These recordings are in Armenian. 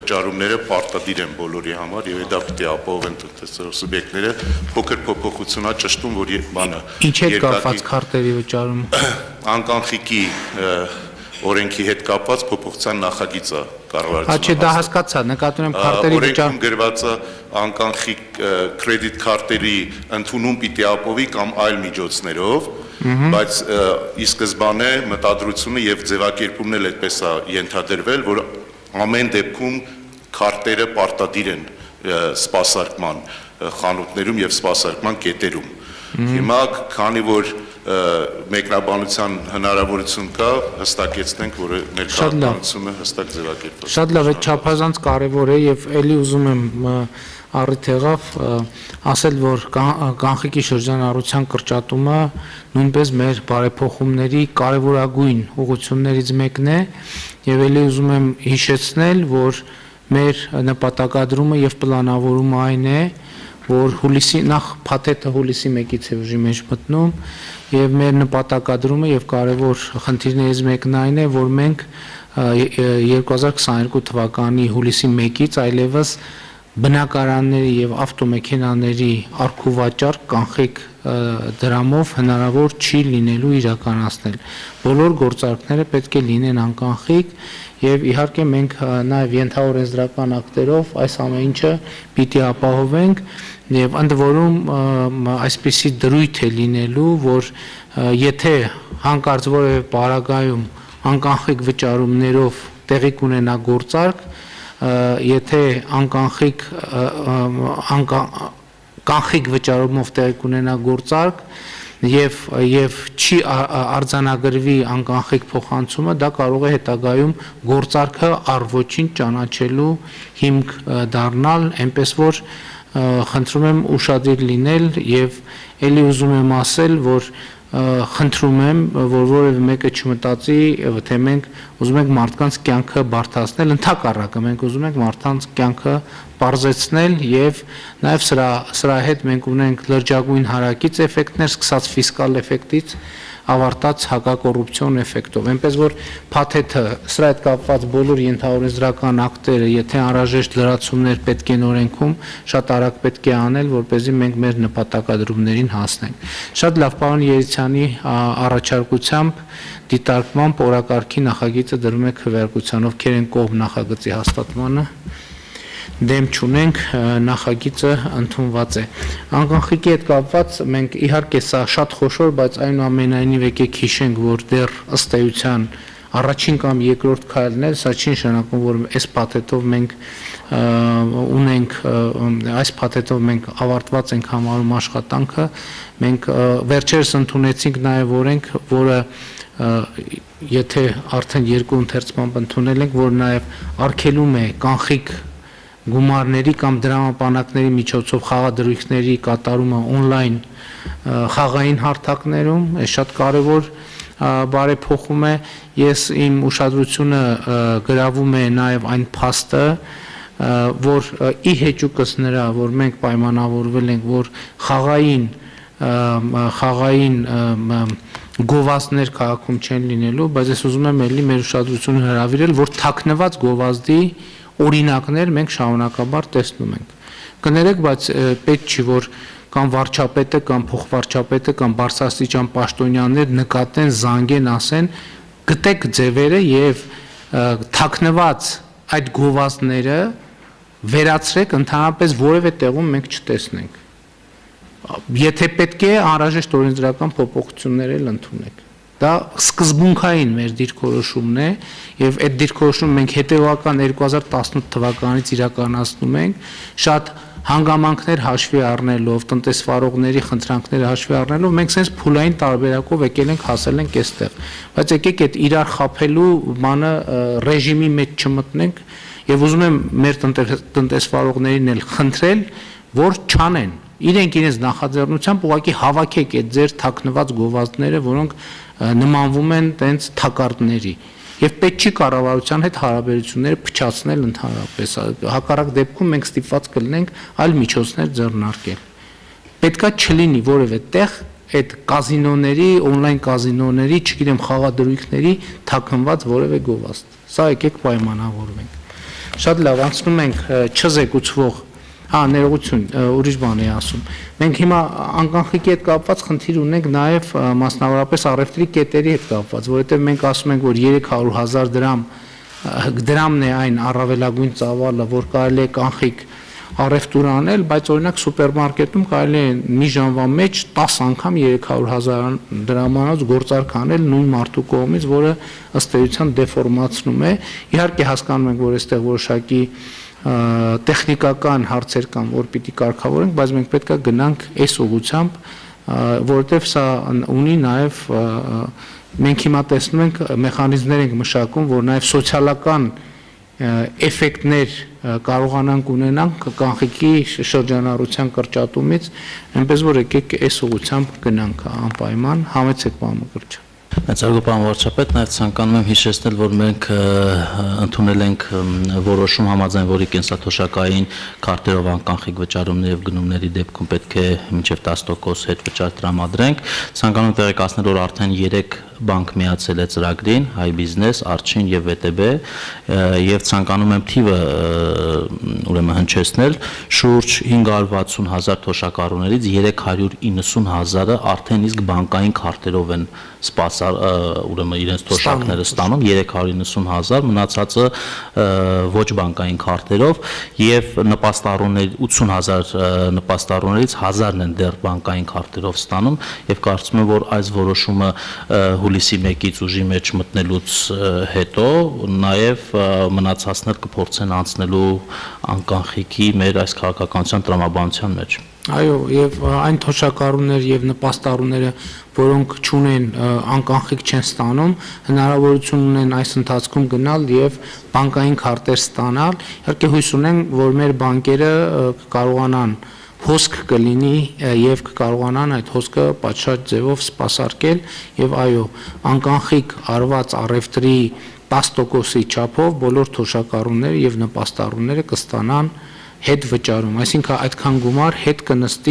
վճարումները պարտադիր են բոլորի համար եւ դա պետք է ապահովեն տնտեսական սուբյեկտները փոքր փոփոխությունա ճշտում որ բանը Ինչ է կապված քարտերի վճարումը անկանխիկի օրենքի հետ կապված փոփոխության նախագիծը կառավարությունը Չէ դա հասկացա նկատում եմ քարտերի վճարում օրենքում գրված է անկանխիկ կրեդիտ քարտերի ընդունում պիտի ապահովի կամ այլ միջոցներով բայց ի սկզբանե մտադրությունը եւ ձևակերպումն էլ այդպես է ենթադրվել որ ամեն դեպքում քարտերը պարտադիր են սպասարկման խանութներում եւ սպասարկման կետերում հիմա քանի որ մեկնաբանության հնարավորություն կա հստակեցնենք որ մեր կառավարությունը հստակ ձևակերպել Շատ լավ է չափազանց կարևոր է եւ ելի ուզում եմ առիթ եղավ ասել որ կանխիկի շրջանառության կրճատումը նույնպես մեր բարեփոխումների կարևորագույն ուղղություններից մեկն է եւ ելի ուզում եմ հիշեցնել որ մեր նպատակադրումը եւ պլանավորումը այն է որ հուլիսի նախ փաթեթը հուլիսի 1-ից է ուժի մեջ մտնում եւ մեր նպատակադրումը եւ կարևոր խնդիրներից մեկն այն է որ մենք 2022 թվականի հուլիսի 1-ից այլևս բնակարանների եւ ավտոմեքենաների առքուվաճառք կանխիկ դրամով հնարավոր չի լինելու իրականացնել բոլոր գործարքները պետք է լինեն անկանխիկ եւ իհարկե մենք նաեւ ենթաօրենսդրական ակտերով այս ամեն ինչը պիտի ապահովենք եւ ընդ որում այսպիսի դրույթ է լինելու որ եթե հանկարծ որևէ պարագայում անկանխիկ վճարումներով տեղի կունենա գործարք եթե կանխիկ վճարումով տեղի կունենա գործարք եւ չի արձանագրվի անկանխիկ փոխանցումը դա կարող է հետագայում գործարքը առ-ոչինչ ճանաչելու հիմք դառնալ այնպես որ խնդրում եմ ուշադիր լինել եւ ելի ուզում եմ ասել որ խնդրում եմ որ որևէ մեկը չմտածի թե մենք ուզում ենք մարդկանց կյանքը բարդացնել ընդհակառակը մենք ուզում ենք մարդկանց կյանքը բարձրացնել եւ նաեւ սրա հետ մենք ունենք լրջագույն հարակից էֆեկտներ սկսած ֆիսկալ էֆեկտից ավարտած հակակոռուպցիոն էֆեկտով այնպես որ փաթեթը սրա հետ կապված բոլոր ենթաօրենսդրական ակտերը եթե անհրաժեշտ լրացումներ պետք են օրենքում շատ արագ պետք է անել որպեսզի մենք մեր նպատակադրումներին հասնենք շատ լավ պարոն Երիցյանի առաջարկությամբ դիտարկմամբ օրակարգի նախագիծը դրում է քվեարկության ովքեր են կողմ նախագծի հաստատմանը դեմ չունենք նախագիծը ընդունված է անկանխիկի հետ կապված մենք իհարկե սա շատ խոշոր բայց այնուամենայնիվ եկեք հիշենք որ դեռ ըստ էության առաջին կամ երկրորդ քայլն է սա չի նշանակում որ այս փաթեթով մենք ունենք այս փաթեթով մենք ավարտված ենք համարում աշխատանքը մենք վերջերս ընդունեցինք նաև օրենք որը եթե արդեն երկու ընթերցմամբ ընդունել ենք որ նաև արգելում է կանխիկ գումարների կամ դրամապանակների միջոցով խաղադրույքների կատարումը on-line խաղային հարթակներում է շատ կարևոր բարեփոխում է ես իմ ուշադրությունը գրավում է նաև այն փաստը որ ի հեճուկս նրա որ մենք պայմանավորվել ենք որ խաղային գովազդներ քաղաքում չեն լինելու բայց ես ուզում եմ ելի մեր ուշադրությունը հրավիրել որ թաքնված գովազդի օրինակներ մենք շարունակաբար տեսնում ենք կներեք բայց պետք չի որ կամ վարչապետը կամ փոխվարչապետը կամ բարձրաստիճան պաշտոնյաներ նկատեն զանգեն ասեն գտեք ձևերը եւ թաքնված այդ գովազդները վերացրեք ընդհանրապես որևէ տեղում մենք չտեսնենք եթե պետք է անհրաժեշտ օրենսդրական փոփոխություններ էլ ընդունեք դա սկզբունքային մեր դիրքորոշումն է եւ այդ դիրքորոշումը մենք հետեւական 2018 թվականից իրականացնում ենք շատ հանգամանքներ հաշվի առնելով տնտեսվարողների խնդրանքները հաշվի առնելով մենք sense փուլային տարբերակով եկել ենք հասել ենք այստեղ բայց եկեք այդ իրար խափելու բանը ռեժիմի մեջ չմտնենք եւ ուզում եմ մեր տնտեսվարողներին էլ խնդրել որ չանեն իրենք իրենց նախաձեռնությամբ ուղղակի հավաքեք այդ ձեր թաքնված գովազդները որոնք նմանվում են տենց թակարդների եւ պետք չի կառավարության հետ հարաբերությունները փչացնել ընդհանրապես հակառակ դեպքում մենք ստիպված կլինենք այլ միջոցներ ձեռնարկել պետքա չլինի որևէ տեղ այդ կազինոների on-line կազինոների չգիտեմ խաղադրույքների թաքնված որևէ գովազդ սա եկեք պայմանավորվենք շատ լավ անցնում ենք չզեկուցվող ներողություն, ուրիշ բան է ասում։ Մենք հիմա անկանխիկի հետ կապված խնդիր ունենք նաև մասնավորապես առևտրի կետերի հետ կապված, որովհետև մենք ասում ենք, որ 300,000 դրամն է այն առավելագույն ծավալը, որ կարելի է կանխիկ առևտուր անել, բայց օրինակ սուպերմարկետում կարելի է մի ժամվա մեջ 10 անգամ 300,000 դրամանոց գործարք անել նույն մարդու կողմից, որը ըստ էության դեֆորմացնում է։ Իհարկե հասկանում ենք, որ այստեղ որոշակի տեխնիկական հարցեր կան, որ պիտի կարգավորենք, բայց մենք պետք է գնանք այս ուղղությամբ, որովհետև սա ունի նաև մենք հիմա տեսնում ենք մեխանիզմներ ենք մշակում, որ նաև սոցիալական էֆեկտներ կարողանանք ունենանք կանխիկի շրջանառության կրճատումից, այնպես որ եկեք այս ուղղությամբ գնանք անպայման, համեցեք պարոն Մկրտչյան։ Մեծարգո պարոն վարչապետ, նաև ցանկանում եմ հիշեցնել, որ մենք ընդունել ենք որոշում համաձայն, որի կենսաթոշակային քարտերով անկանխիկ վճարումների եւ գնումների դեպքում պետք է մինչեւ 10% հետ վճար տրամադրենք։ Ցանկանում եմ տեղեկացնել, որ արդեն 3 բանկ միացել է ծրագրին, Հայ բիզնես, Արջին եւ ՎՏԲ, եւ ցանկանում եմ թիվը ուրեմն հնչեցնել, շուրջ 560,000 թոշակառուներից 390,000-ը արդեն իսկ բանկային քարտերով են ուրեմն իրենց թոշակները ստանում, 390,000, մնացածը ոչ բանկային քարտերով եւ նպաստառուների 80,000 նպաստառուներից 1000-ն են դեռ բանկային քարտերով ստանում եւ կարծում եմ, որ այս որոշումը հուլիսի 1-ից ուժի մեջ մտնելուց հետո նաև մնացածներ կփորձեն անցնելու անկանխիկի մեր այս քաղաքականության տրամաբանության մեջ։ Այո, եւ այն թոշակառուներ եւ նպաստառուները, որոնք չունեն անկանխիկ չեն ստանում, հնարավորություն ունեն այս ընթացքում գնալ եւ բանկային քարտեր ստանալ։ Իհարկե հույս ունեն, որ մեր բանկերը կարողանան հոսք կլինի եւ կկարողանան այդ հոսքը պատշաճ ձևով սպասարկել եւ այո, անկանխիկ արված առևտրի 10%-ի չափով բոլոր թոշակառուները եւ նպաստառուները կստանան հետ վճարում, այսինքն այդքան գումար հետ կնստի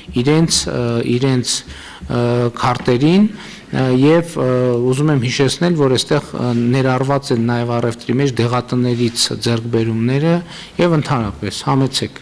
իրենց քարտերին եւ ուզում եմ հիշեցնել, որ այստեղ ներառված են նաեւ առևտրի մեջ դեղատներից ձեռքբերումները եւ ընդհանրապես համեցեք։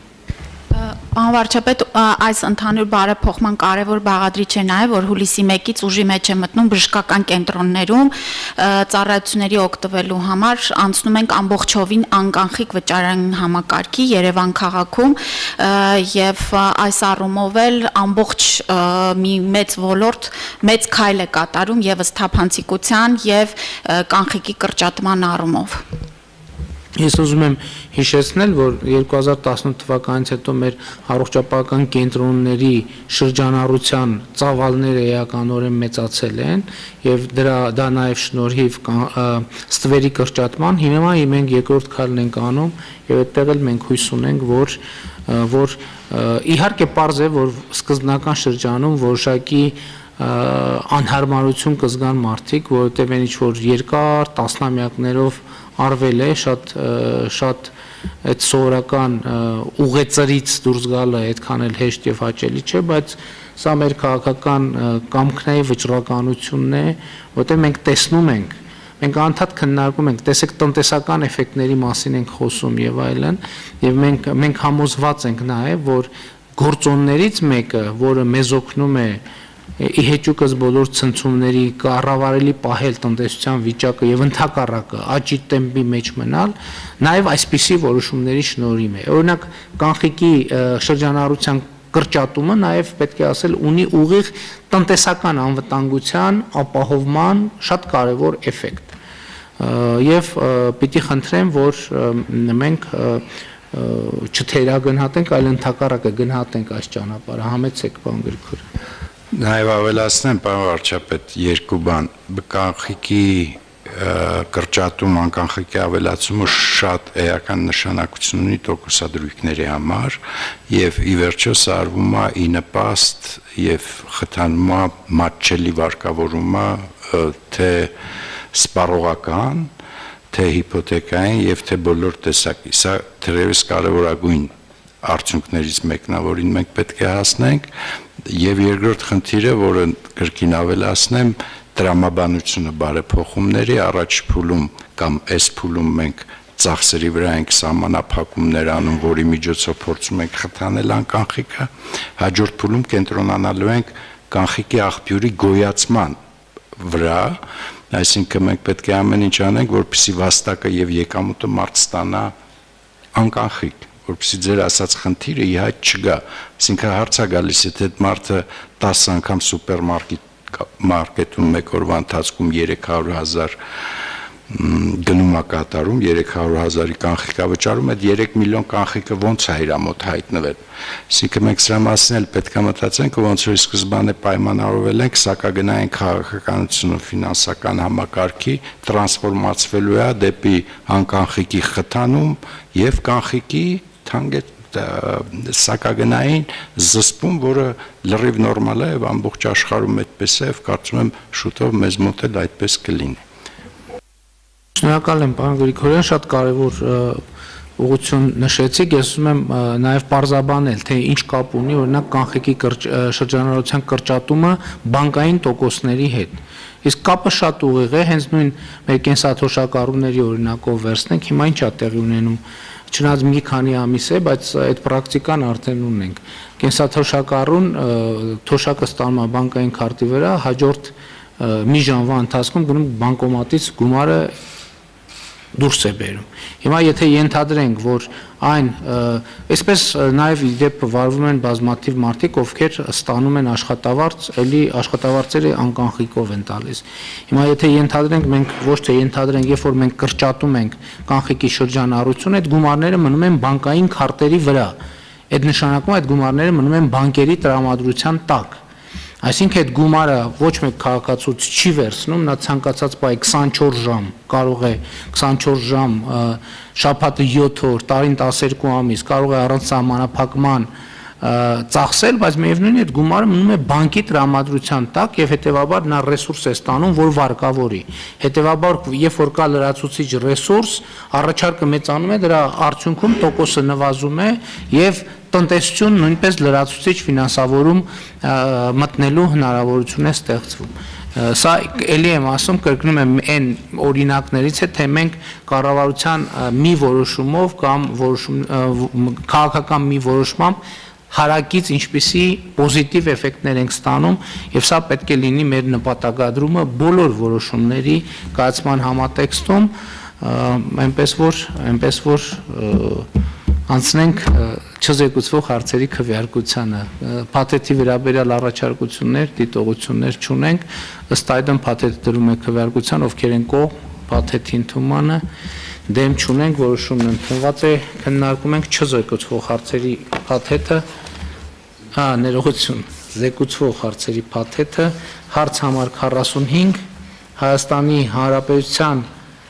Պարոն վարչապետ, այս ընդհանուր բարեփոխման կարևոր բաղադրիչ է նաև, որ հուլիսի 1-ից ուժի մեջ է մտնում բժշկական կենտրոններում ծառայությունների օգտվելու համար անցնում ենք ամբողջովին անկանխիկ վճարային համակարգի Երևան քաղաքում եւ այս առումով էլ ամբողջ մի մեծ ոլորտ մեծ քայլ է կատարում եւս թափանցիկության եւ կանխիկի կրճատման առումով։ Ես ուզում եմ հիշեցնել, որ 2018 թվականից հետո մեր առողջապահական կենտրոնների շրջանառության ծավալները էականորեն մեծացել են եւ դա նաեւ շնորհիվ ստվերի կրճատման հիմա մենք երկրորդ քայլն ենք անում եւ այդտեղ էլ մենք հույս ունենք, որ իհարկե պարզ է, որ սկզբնական շրջանում որոշակի անհարմարություն կզգան մարդիկ, որովհետև այն ինչ որ երկար տասնամյակներով արվել է, շատ այդ սովորական ուղեծրից դուրս գալը այդքան էլ հեշտ եւ հաճելի չէ, բայց սա մեր քաղաքական կամքն է, վճռականությունն է, որտեղ մենք տեսնում ենք, մենք անդադ քննարկում ենք, տեսեք տնտեսական էֆեկտների մասին ենք խոսում եւ այլն, եւ մենք համոզված ենք նաեւ, որ գործոններից մեկը, որը մեզ օգնում է ի հեճուկս բոլոր ցնցումների կառավարելի պահել տնտեսության վիճակը եւ ընդհակառակը աճի տեմպի մեջ մնալ, նաեւ այսպիսի որոշումների շնորհիվ է։ Օրինակ կանխիկի շրջանառության կրճատումը նաեւ պետք է ասել ունի ուղիղ տնտեսական անվտանգության ապահովման շատ կարեւոր էֆեկտ։ Եվ պիտի խնդրեմ, որ մենք չթերագնահատենք, այլ ընդհակառակը գնահատենք այս ճանապարհը։ Համեցեք, պարոն Գրիգորյան։ Նաև ավելացնեմ, պարոն վարչապետ, երկու բան, կանխիկի կրճատում, անկանխիկի ավելացումը շատ էական նշանակություն ունի տոկոսադրույքների համար եւ ի վերջո սա արվում է ի նպաստ եւ խթանում է մատչելի վարկավորումը թե սպառողական, թե հիփոթեկային եւ թե բոլոր տեսակի։ Սա թերևս կարևորագույն արդյունքներից մեկն է, որին մենք պետք է հասնենք, եւ երկրորդ խնդիրը, որը կրկին ավելացնեմ, տրամաբանությունը բարեփոխումների առաջ փուլում կամ այս փուլում մենք ծախսերի վրա ենք սահմանափակումներ անում, որի միջոցով փորձում ենք խթանել անկանխիկը, հաջորդ փուլում կենտրոնանալու ենք կանխիկի աղբյուրի գոյացման վրա, այսինքն մենք պետք է ամեն ինչ անենք, որպեսզի վաստակը եւ եկամուտը մարդ ստանա անկանխիկ, որպեսզի ձեր ասած խնդիրը իհայտ չգա, այսինքն հարց է գալիս, եթե այդ մարդը 10 անգամ սուպերմարկետում մեկ օրվա ընթացքում 300,000 գնում է կատարում, 300,000-ի կանխիկա վճարում, այդ 3 միլիոն կանխիկը ոնց է իր մոտ հայտնվել։ Այսինքն մենք սրա մասին էլ պետք է մտածենք, ոնց որ սկզբանե պայմանավորվել ենք սակագնային քաղաքականություն ու ֆինանսական համակարգի տրանսֆորմացվելու է դեպի անկանխիկի խթանում եւ կանխիկի սակագնային զսպում, որը լրիվ նորմալ է եւ ամբողջ աշխարհում այդպես է, եւ կարծում եմ շուտով մեզ մոտ էլ այդպես կլինի։ Շնորհակալ եմ, պարոն Գրիգորյան, շատ կարևոր ուղղություն նշեցիք, ես ուզում եմ նաև պարզաբանել, թե ինչ կապ ունի օրինակ կանխիկի շրջանառության կրճատումը բանկային տոկոսների հետ։ Իսկ կապը շատ ուղիղ է, հենց նույն մեր կենսաթոշակառուների օրինակով վերցնենք, հիմա ինչ է տեղի ունենում, չնայած մի քանի ամիս է, բայց այդ պրակտիկան արդեն ունենք։ Կենսաթոշակառուն թոշակը ստանում է բանկային քարտի վրա, հաջորդ մի ժամվա ընթացքում գնում բանկոմատից գումարը դուրս է բերում։ Հիմա եթե ենթադրենք, որ այն այսպես նաև իդեպ վարվում են բազմաթիվ մարդիկ, ովքեր ստանում են աշխատավարձ, էլի աշխատավարձերը անկանխիկով են տալիս։ Հիմա եթե ենթադրենք, մենք ոչ թե ենթադրենք, երբ որ մենք կրճատում ենք կանխիկի շրջանառությունը, այդ գումարները մնում են բանկային քարտերի վրա։ Այդ նշանակում է այդ գումարները մնում են բանկերի տրամադրության տակ։ Այսինքն այդ գումարը ոչ մեկ քաղաքացուց չի վերցնում, նա ցանկացած բայ 24 ժամ կարող է 24 ժամ շաբաթը 7 օր, տարին 12 ամիս կարող է առանց սահմանափակման ծախսել, բայց միևնույն է այդ գումարը մնում է բանկի տրամադրության տակ եւ հետեւաբար նա ռեսուրս է ստանում, որ վարկավորի։ Հետեւաբար, երբ որ կա լրացուցիչ ռեսուրս, առաջարկը մեծանում է, դրա արդյունքում տոկոսը նվազում է եւ տնտեսություն նույնպես լրացուցիչ ֆինանսավորում մտնելու հնարավորություն է ստեղծվում։ Սա էլի եմ ասում, կրկնում եմ այն օրինակներից է, թե մենք կառավարության մի որոշումով կամ քաղաքական մի որոշմամբ հարակից ինչպիսի պոզիտիվ էֆեկտներ ենք ստանում եւ սա պետք է լինի մեր նպատակադրումը բոլոր որոշումների կայացման համատեքստում, այնպես որ անցնենք չզեկուցվող հարցերի քվեարկությանը։ Փաթեթի վերաբերյալ առաջարկություններ, դիտողություններ չունենք, ըստ այդմ փաթեթը դրում է քվեարկության, ովքեր են կողմ փաթեթի ընդունմանը, դեմ չունենք, որոշումն ընդունված է, քննարկում ենք չզեկուցվող հարցերի փաթեթը, ներողություն, զեկուցվող հարցերի փաթեթը, հարց համար 45, Հայաստանի Հանրապետության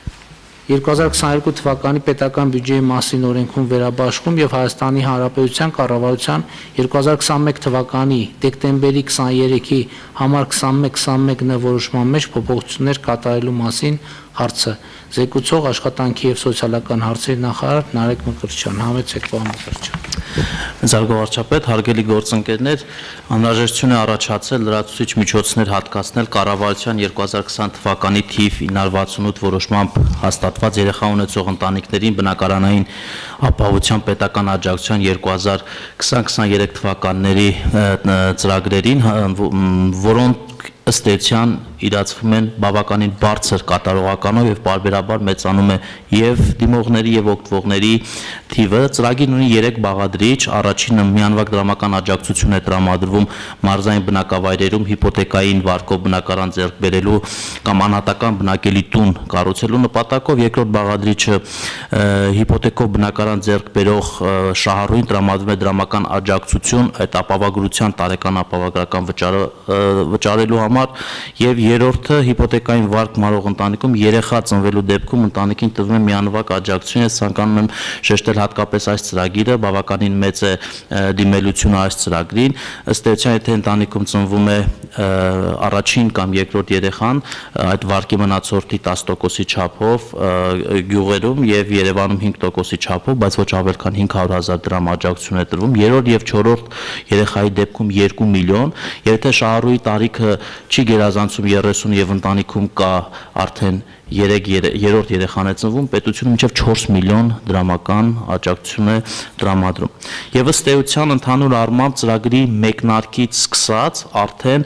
2022 թվականի պետական բյուջեի մասին օրենքում վերաբաշխում եւ Հայաստանի Հանրապետության կառավարության 2021 թվականի դեկտեմբերի 23-ի համար 21-21 որոշման մեջ փոփոխություններ կատարելու մասին հարցը զեկուցող աշխատանքի եւ սոցիալական հարցերի նախարար Նարեկ Մկրտչյան, համեցեք պարոն Մկրտչյան։ Զարգո վարչապետ, հարգելի գործընկերներ, անհրաժեշտություն է առաջացել լրացուցիչ միջոցներ հատկացնել կառավարության 2020 թվականի թիվ 968 որոշմամբ հաստատված երեխա ունեցող ընտանիքներին բնակարանային ապահովության պետական աջակցության 2020-23 թվականների ծրագրերին, որոնք ըստ էության իրացվում են բավականին բարձր կատարողականով եւ պարբերաբար մեծանում է եւ դիմողների եւ օգտվողների թիվը։ Ծրագիրն ունի 3 բաղադրիչ, առաջինը միանվագ դրամական աջակցություն է տրամադրվում մարզային բնակավայրերում հիպոթեկային վարկով բնակարան ձեռք բերելու կամ անհատական բնակելի տուն կառուցելու նպատակով, երկրորդ բաղադրիչը հիպոթեկով բնակարան ձեռք բերող շահառուին տրամադրվում է դրամական աջակցություն այդ ապահովագրության տարեկան ապահովագրական վճարելու համար եւ երրորդը հիպոթեկային վարկ մարող ընտանիքում երեխա ծնվելու դեպքում ընտանիքին տրվում է միանվագ աջակցություն։ Ես ցանկանում եմ շեշտել հատկապես այս ծրագիրը, բավականին մեծ է դիմելությունը այս ծրագրին։ Ըստ էության, եթե ընտանիքում ծնվում է առաջին կամ երկրորդ երեխան, այդ վարկի մնացորդի 10%-ի չափով գյուղերում եւ Երևանում 5%-ի չափով, բայց ոչ ավել քան 500,000 դրամ աջակցություն է տրվում։ Երրորդ եւ չորրորդ երեխայի դեպքում 2 միլիոն, եւ եթե շահառուի տարիքը չի գերազանցում 30 եւ ընտանիքում կա արդեն երրորդ երեխան է ծնվում, պետությունը մինչև 4 միլիոն դրամական աջակցություն է տրամադրում։ Եվ ըստ էության ընդհանուր առմամբ ծրագրի մեկնարկից սկսած արդեն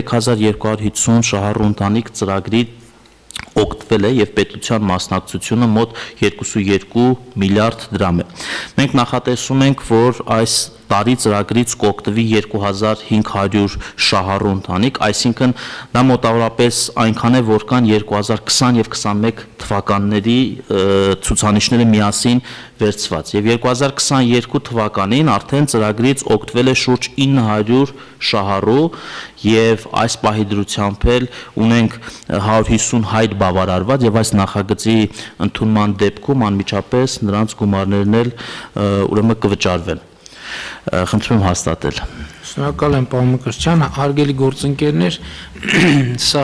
3250 շահառու ընտանիք ծրագրի օգտվել է եւ պետության մասնակցությունը մոտ 2.2 միլիարդ դրամ է։ Մենք նախատեսում ենք, որ այս տարի ծրագրից կօգտվի 2500 շահառու ընտանիք, այսինքն դա մոտավորապես այնքան է, որքան 2020 եւ 21 թվականների ցուցանիշները միասին վերցված։ Եվ 2022 թվականին արդեն ծրագրից օգտվել է շուրջ 900 շահառու եւ այս պահի դրությամբ էլ ունենք 150 հայտ բավարարված եւ այս նախագծի ընդունման դեպքում անմիջապես նրանց գումարներն էլ ուրեմն կվճարվեն։ Խնդրում հաստատել։ Շնորհակալ եմ պարոն Մկրտչյան, հարգելի գործընկերներ, սա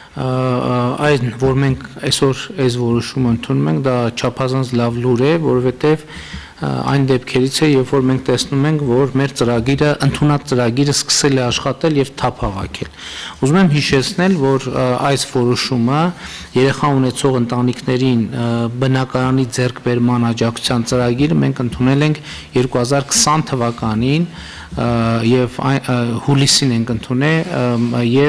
այն, որ մենք այսօր այս որոշումը ընդունում ենք, դա չափազանց լավ լուր է, որովհետև այն դեպքերից է, երբ որ մենք տեսնում ենք, որ մեր ծրագիրը, ընդունած ծրագիրը սկսել է աշխատել եւ թափ հավաքել։ Ուզում եմ հիշեցնել, որ այս որոշումը երեխա ունեցող ընտանիքներին բնակարանի ձեռքբերման աջակցության ծրագիրը մենք ընդունել ենք 2020 թվականին եւ հուլիսին ենք ընդունել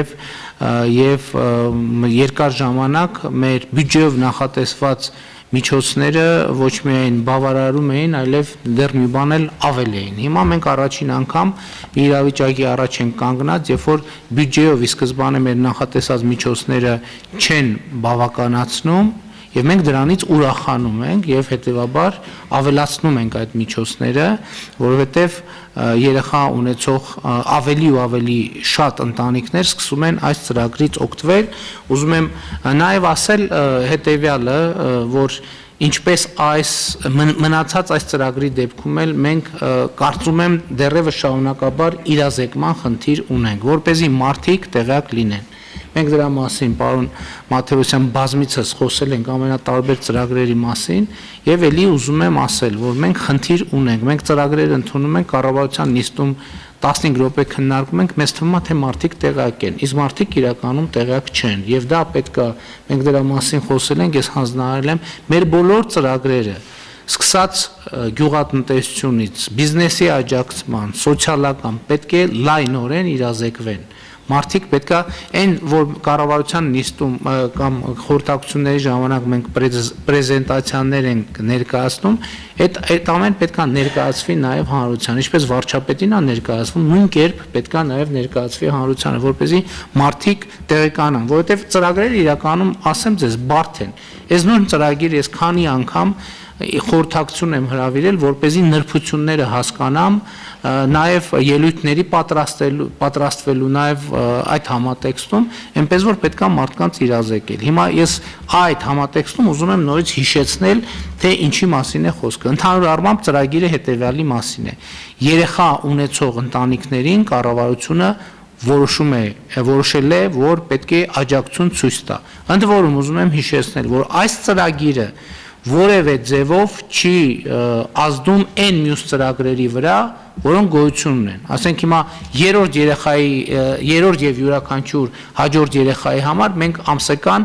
եւ երկար ժամանակ մեր բյուջեով նախատեսված միջոցները ոչ միայն բավարարում էին, այլև դեռ մի բան էլ ավել էին։ Հիմա մենք առաջին անգամ մի իրավիճակի առաջ ենք կանգնած, երբ որ բյուջեով ի սկզբանե մեր նախատեսած միջոցները չեն բավականացնում, եւ մենք դրանից ուրախանում ենք եւ հետեւաբար ավելացնում ենք այդ միջոցները, որովհետեւ երեխա ունեցող ավելի ու ավելի շատ ընտանիքներ սկսում են այս ծրագրից օգտվել։ Ուզում եմ նաեւ ասել հետեւյալը, որ ինչպես այս մնացած այս ծրագրի դեպքում էլ մենք կարծում եմ դեռևս շարունակաբար իրազեկման խնդիր ունենք, որպեսզի մարդիկ տեղյակ լինեն։ Մենք դրա մասին պարոն Մաթեոսյան բազմիցս խոսել ենք ամենատարբեր ծրագրերի մասին եւ ելի ուզում եմ ասել, որ մենք խնդիր ունենք, մենք ծրագրեր ընդունում ենք կառավարության նիստում 15 րոպե քննարկում ենք, մեզ թվում է թե մարդիկ տեղյակ են, իսկ մարդիկ իրականում տեղյակ չեն եւ դա պետք է մենք դրա մասին խոսել ենք, ես հանձնարարել եմ մեր բոլոր ծրագրերը սկսած գյուղատնտեսությունից, բիզնեսի աջակցման, սոցիալական պետք է լայնորեն իրազեկվեն։ Մարդիկ պետքա այն, որ կառավարության նիստում կամ խորհրդակցությունների ժամանակ մենք պրեզենտացիաներ ենք ներկայացնում, այդ ամեն պետքա ներկայացվի նաև հանրության, ինչպես վարչապետին է ներկայացվում, նույն կերպ պետքա նաև ներկայացվի հանրությանը, որպեսզի մարդիկ տեղեկանան, որովհետև ծրագրերը իրականում, ասեմ ձեզ, բարդ են։ Այս նույն ծրագիրը ես քանի անգամ խորհրդակցություն եմ հրավիրել, որպեսզի նրբությունները հասկանամ, նաև ելույթների պատրաստվելու նաև այդ համատեքստում, այնպես որ պետք է մարդկանց իրազեկել։ Հիմա ես այդ համատեքստում ուզում եմ նորից հիշեցնել, թե ինչի մասին է խոսքը։ Ընդհանուր առմամբ ծրագիրը հետևյալի մասին է։ Երեխա ունեցող ընտանիքներին կառավարությունը որոշել է, որ պետք է աջակցություն ցույց տա։ Ընդ որում ուզում եմ հիշեցնել, որ այս ծրագիրը որևէ ձևով չի ազդում այն մյուս ծրագրերի վրա, որոնք գոյություն ունեն։ Ասենք հիմա երրորդ եւ յուրաքանչյուր հաջորդ երեխայի համար մենք ամսական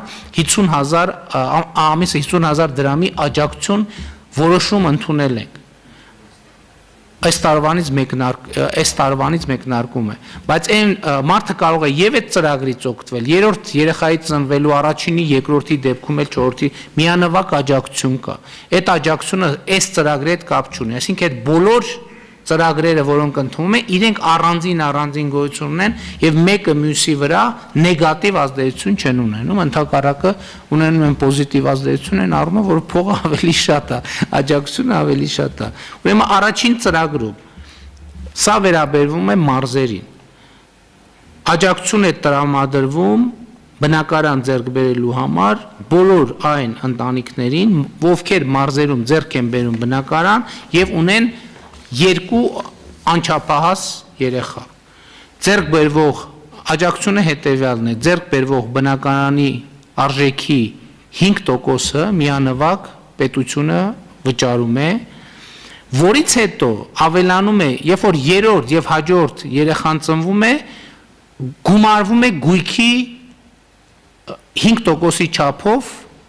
50,000 դրամի աջակցություն որոշում ընդունել ենք։ Այս տարվանից մեկնարկում է, բայց այն մարդը կարող է եւ այդ ծրագրից օգտվել, երրորդ երեխայի ծնվելու առաջինի, երկրորդի դեպքում էլ չորրորդի միանվագ աջակցություն կա։ Այդ աջակցությունը այս ծրագրի հետ կապ չունի, այսինքն այդ բոլոր ծրագրերը, որոնք ընդունում են, իրենք առանձին գոյություն ունեն եւ մեկը մյուսի վրա նեգատիվ ազդեցություն չեն ունենում, ընդհակառակը ունենում են պոզիտիվ ազդեցություն են առումով, որ փողը ավելի շատ է, աջակցությունը ավելի շատ է։ Ուրեմն առաջին ծրագրում սա վերաբերվում է մարզերին։ Աջակցություն է տրամադրվում բնակարան ձեռք բերելու համար բոլոր այն ընտանիքներին, ովքեր մարզերում ձեռք են բերում բնակարան եւ ունեն երկու անչափահաս երեխա։ Ձեռք բերվող աջակցությունը հետևյալն է, ձեռք բերվող բնակարանի արժեքի 5%-ը միանվագ պետությունը վճարում է, որից հետո ավելանում է, երբ որ երրորդ եւ հաջորդ երեխան ծնվում է, գումարվում է գույքի 5%-ի չափով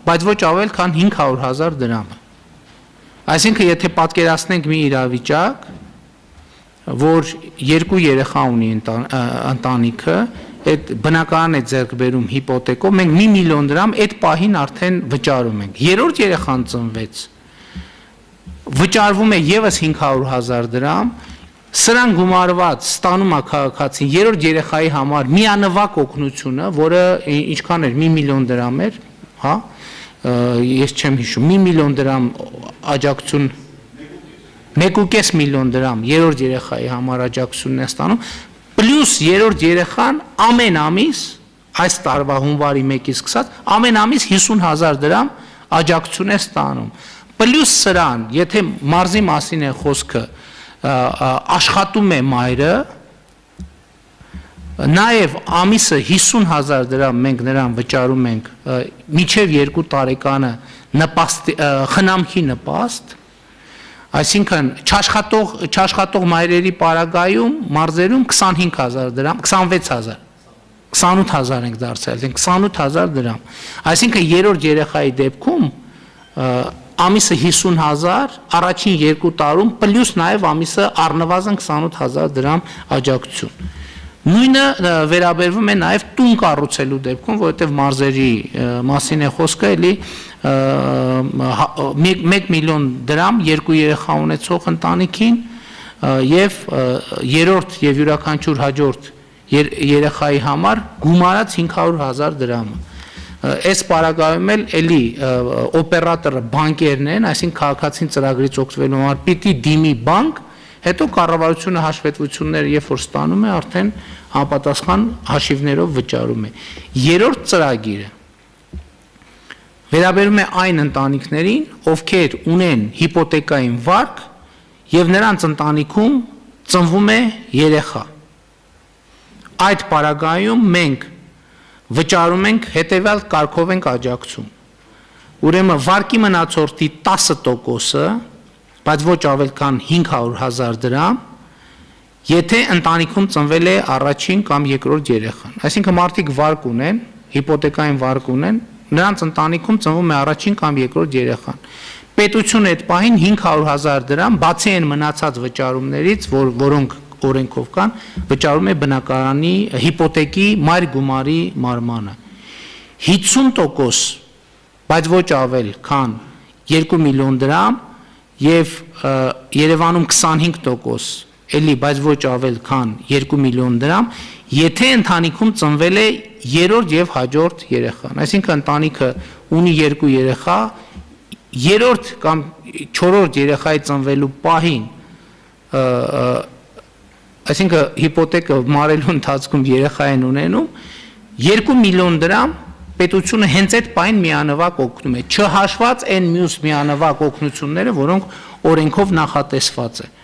բայց ոչ ավել քան 500,000 դրամը։ Այսինքն եթե պատկերացնենք մի իրավիճակ, որ երկու երեխա ունի ընտանիքը, այդ բնակարան է ձեռք բերում հիպոթեկով, մենք 1 միլիոն դրամ այդ պահին արդեն վճարում ենք։ Երրորդ երեխան ծնվեց, վճարվում է եւս 500,000 դրամ, սրան գումարված ստանում է քաղաքացին երրորդ երեխայի համար միանվագ օգնությունը, որը ինչքան էր 1 միլիոն դրամ էր, հա, ես չեմ հիշում, 1 միլիոն դրամ աջակցություն 1.5 միլիոն դրամ երրորդ երեխայի համար աջակցությունն է ստանում, պլյուս երրորդ երեխան ամեն ամիս, այս տարվա հունվարի 1-ից սկսած, ամեն ամիս 50,000 դրամ աջակցություն է ստանում։ Պլյուս սրան, եթե մարզի մասին է խոսքը, աշխատում է մայրը, նաև ամիսը 50,000 դրամ մենք նրան վճարում ենք մինչև 2 տարեկանը խնամքի նպաստ, այսինքն չաշխատող մայրերի պարագայում մարզերում 25,000 դրամ, 26,000, 28,000 ենք դարձել, 28,000 դրամ, այսինքն երրորդ երեխայի դեպքում ամիսը 50,000, առաջին 2 տարում, պլյուս նաև ամիսը առնվազն 28,000 դրամ աջակցություն։ Նույնը վերաբերվում է նաև տուն կառուցելու դեպքում, որովհետև մարզերի մասին է խոսքը, էլի 1 միլիոն դրամ երկու երեխա ունեցող ընտանիքին եւ երրորդ եւ յուրաքանչյուր հաջորդ երեխայի համար գումարած 500,000 դրամը։ Այս պարագայում էլի օպերատորը բանկերն են, այսինքն քաղաքացին ծրագրից օգտվելու համար պիտի դիմի բանկ, հետո կառավարությունը հաշվետվությունները երբ որ ստանում է, արդեն համապատասխան հաշիվներով վճարում է։ Երրորդ ծրագիրը վերաբերում է այն ընտանիքներին, ովքեր ունեն հիպոթեկային վարկ եւ նրանց ընտանիքում ծնվում է երեխա։ Այդ պարագայում մենք վճարում ենք հետևյալ կարգով ենք աջակցում։ Ուրեմն վարկի մնացորդի 10%-ը, բայց ոչ ավել քան 500,000 դրամ, եթե ընտանիքում ծնվել է առաջին կամ երկրորդ երեխան։ Այսինքն մարդիկ վարկ ունեն, հիպոթեկային վարկ ունեն, նրանց ընտանիքում ծնվում է առաջին կամ երկրորդ երեխան։ Պետությունը այդ պահին 500,000 դրամ, բացի այն մնացած վճարումներից, որոնք օրենքով կան, վճարում է բնակարանի հիպոթեկի մայր գումարի մարմանը։ 50%, բայց ոչ ավել քան 2 միլիոն դրամ եւ Երևանում 25%, էլի, բայց ոչ ավել քան 2 միլիոն դրամ, եթե ընտանիքում ծնվել է երրորդ եւ հաջորդ երեխան։ Այսինքն ընտանիքը ունի 2 երեխա, երրորդ կամ 4-րդ երեխայի ծնվելու պահին, այսինքն հիպոթեկը մարելու ընթացքում երեխա են ունենում, 2 միլիոն դրամ պետությունը հենց այդ պահին միանվագ օգնում է, չհաշված այն մյուս միանվագ օգնությունները, որոնք օրենքով նախատեսված է։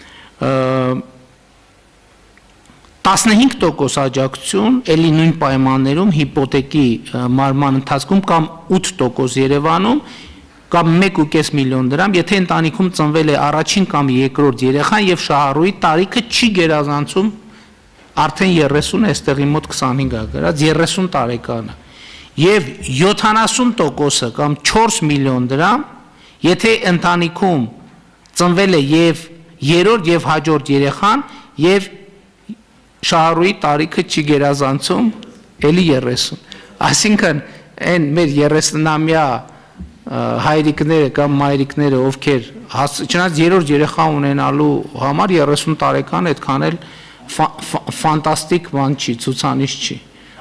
15% աջակցություն, էլի նույն պայմաններում հիպոթեկի մարման ընթացքում կամ 8% Երևանում, կամ 1.5 միլիոն դրամ, եթե ընտանիքում ծնվել է առաջին կամ երկրորդ երեխան եւ շահառուի տարիքը չի գերազանցում արդեն 30 է, այստեղի մոտ 25 է գրած, 30 տարեկանը։ Եվ 70%-ը կամ 4 միլիոն դրամ, եթե ընտանիքում ծնվել է եւ երրորդ եւ հաջորդ երեխան եւ շահառուի տարիքը չի գերազանցում, էլի 30։ Այսինքն այն մեր 30-ամյա հայրիկները կամ մայրիկները, ովքեր չնայած երրորդ երեխա ունենալու համար 30 տարեկան այդքան էլ ֆանտաստիկ բան չի, ցուցանիշ չի։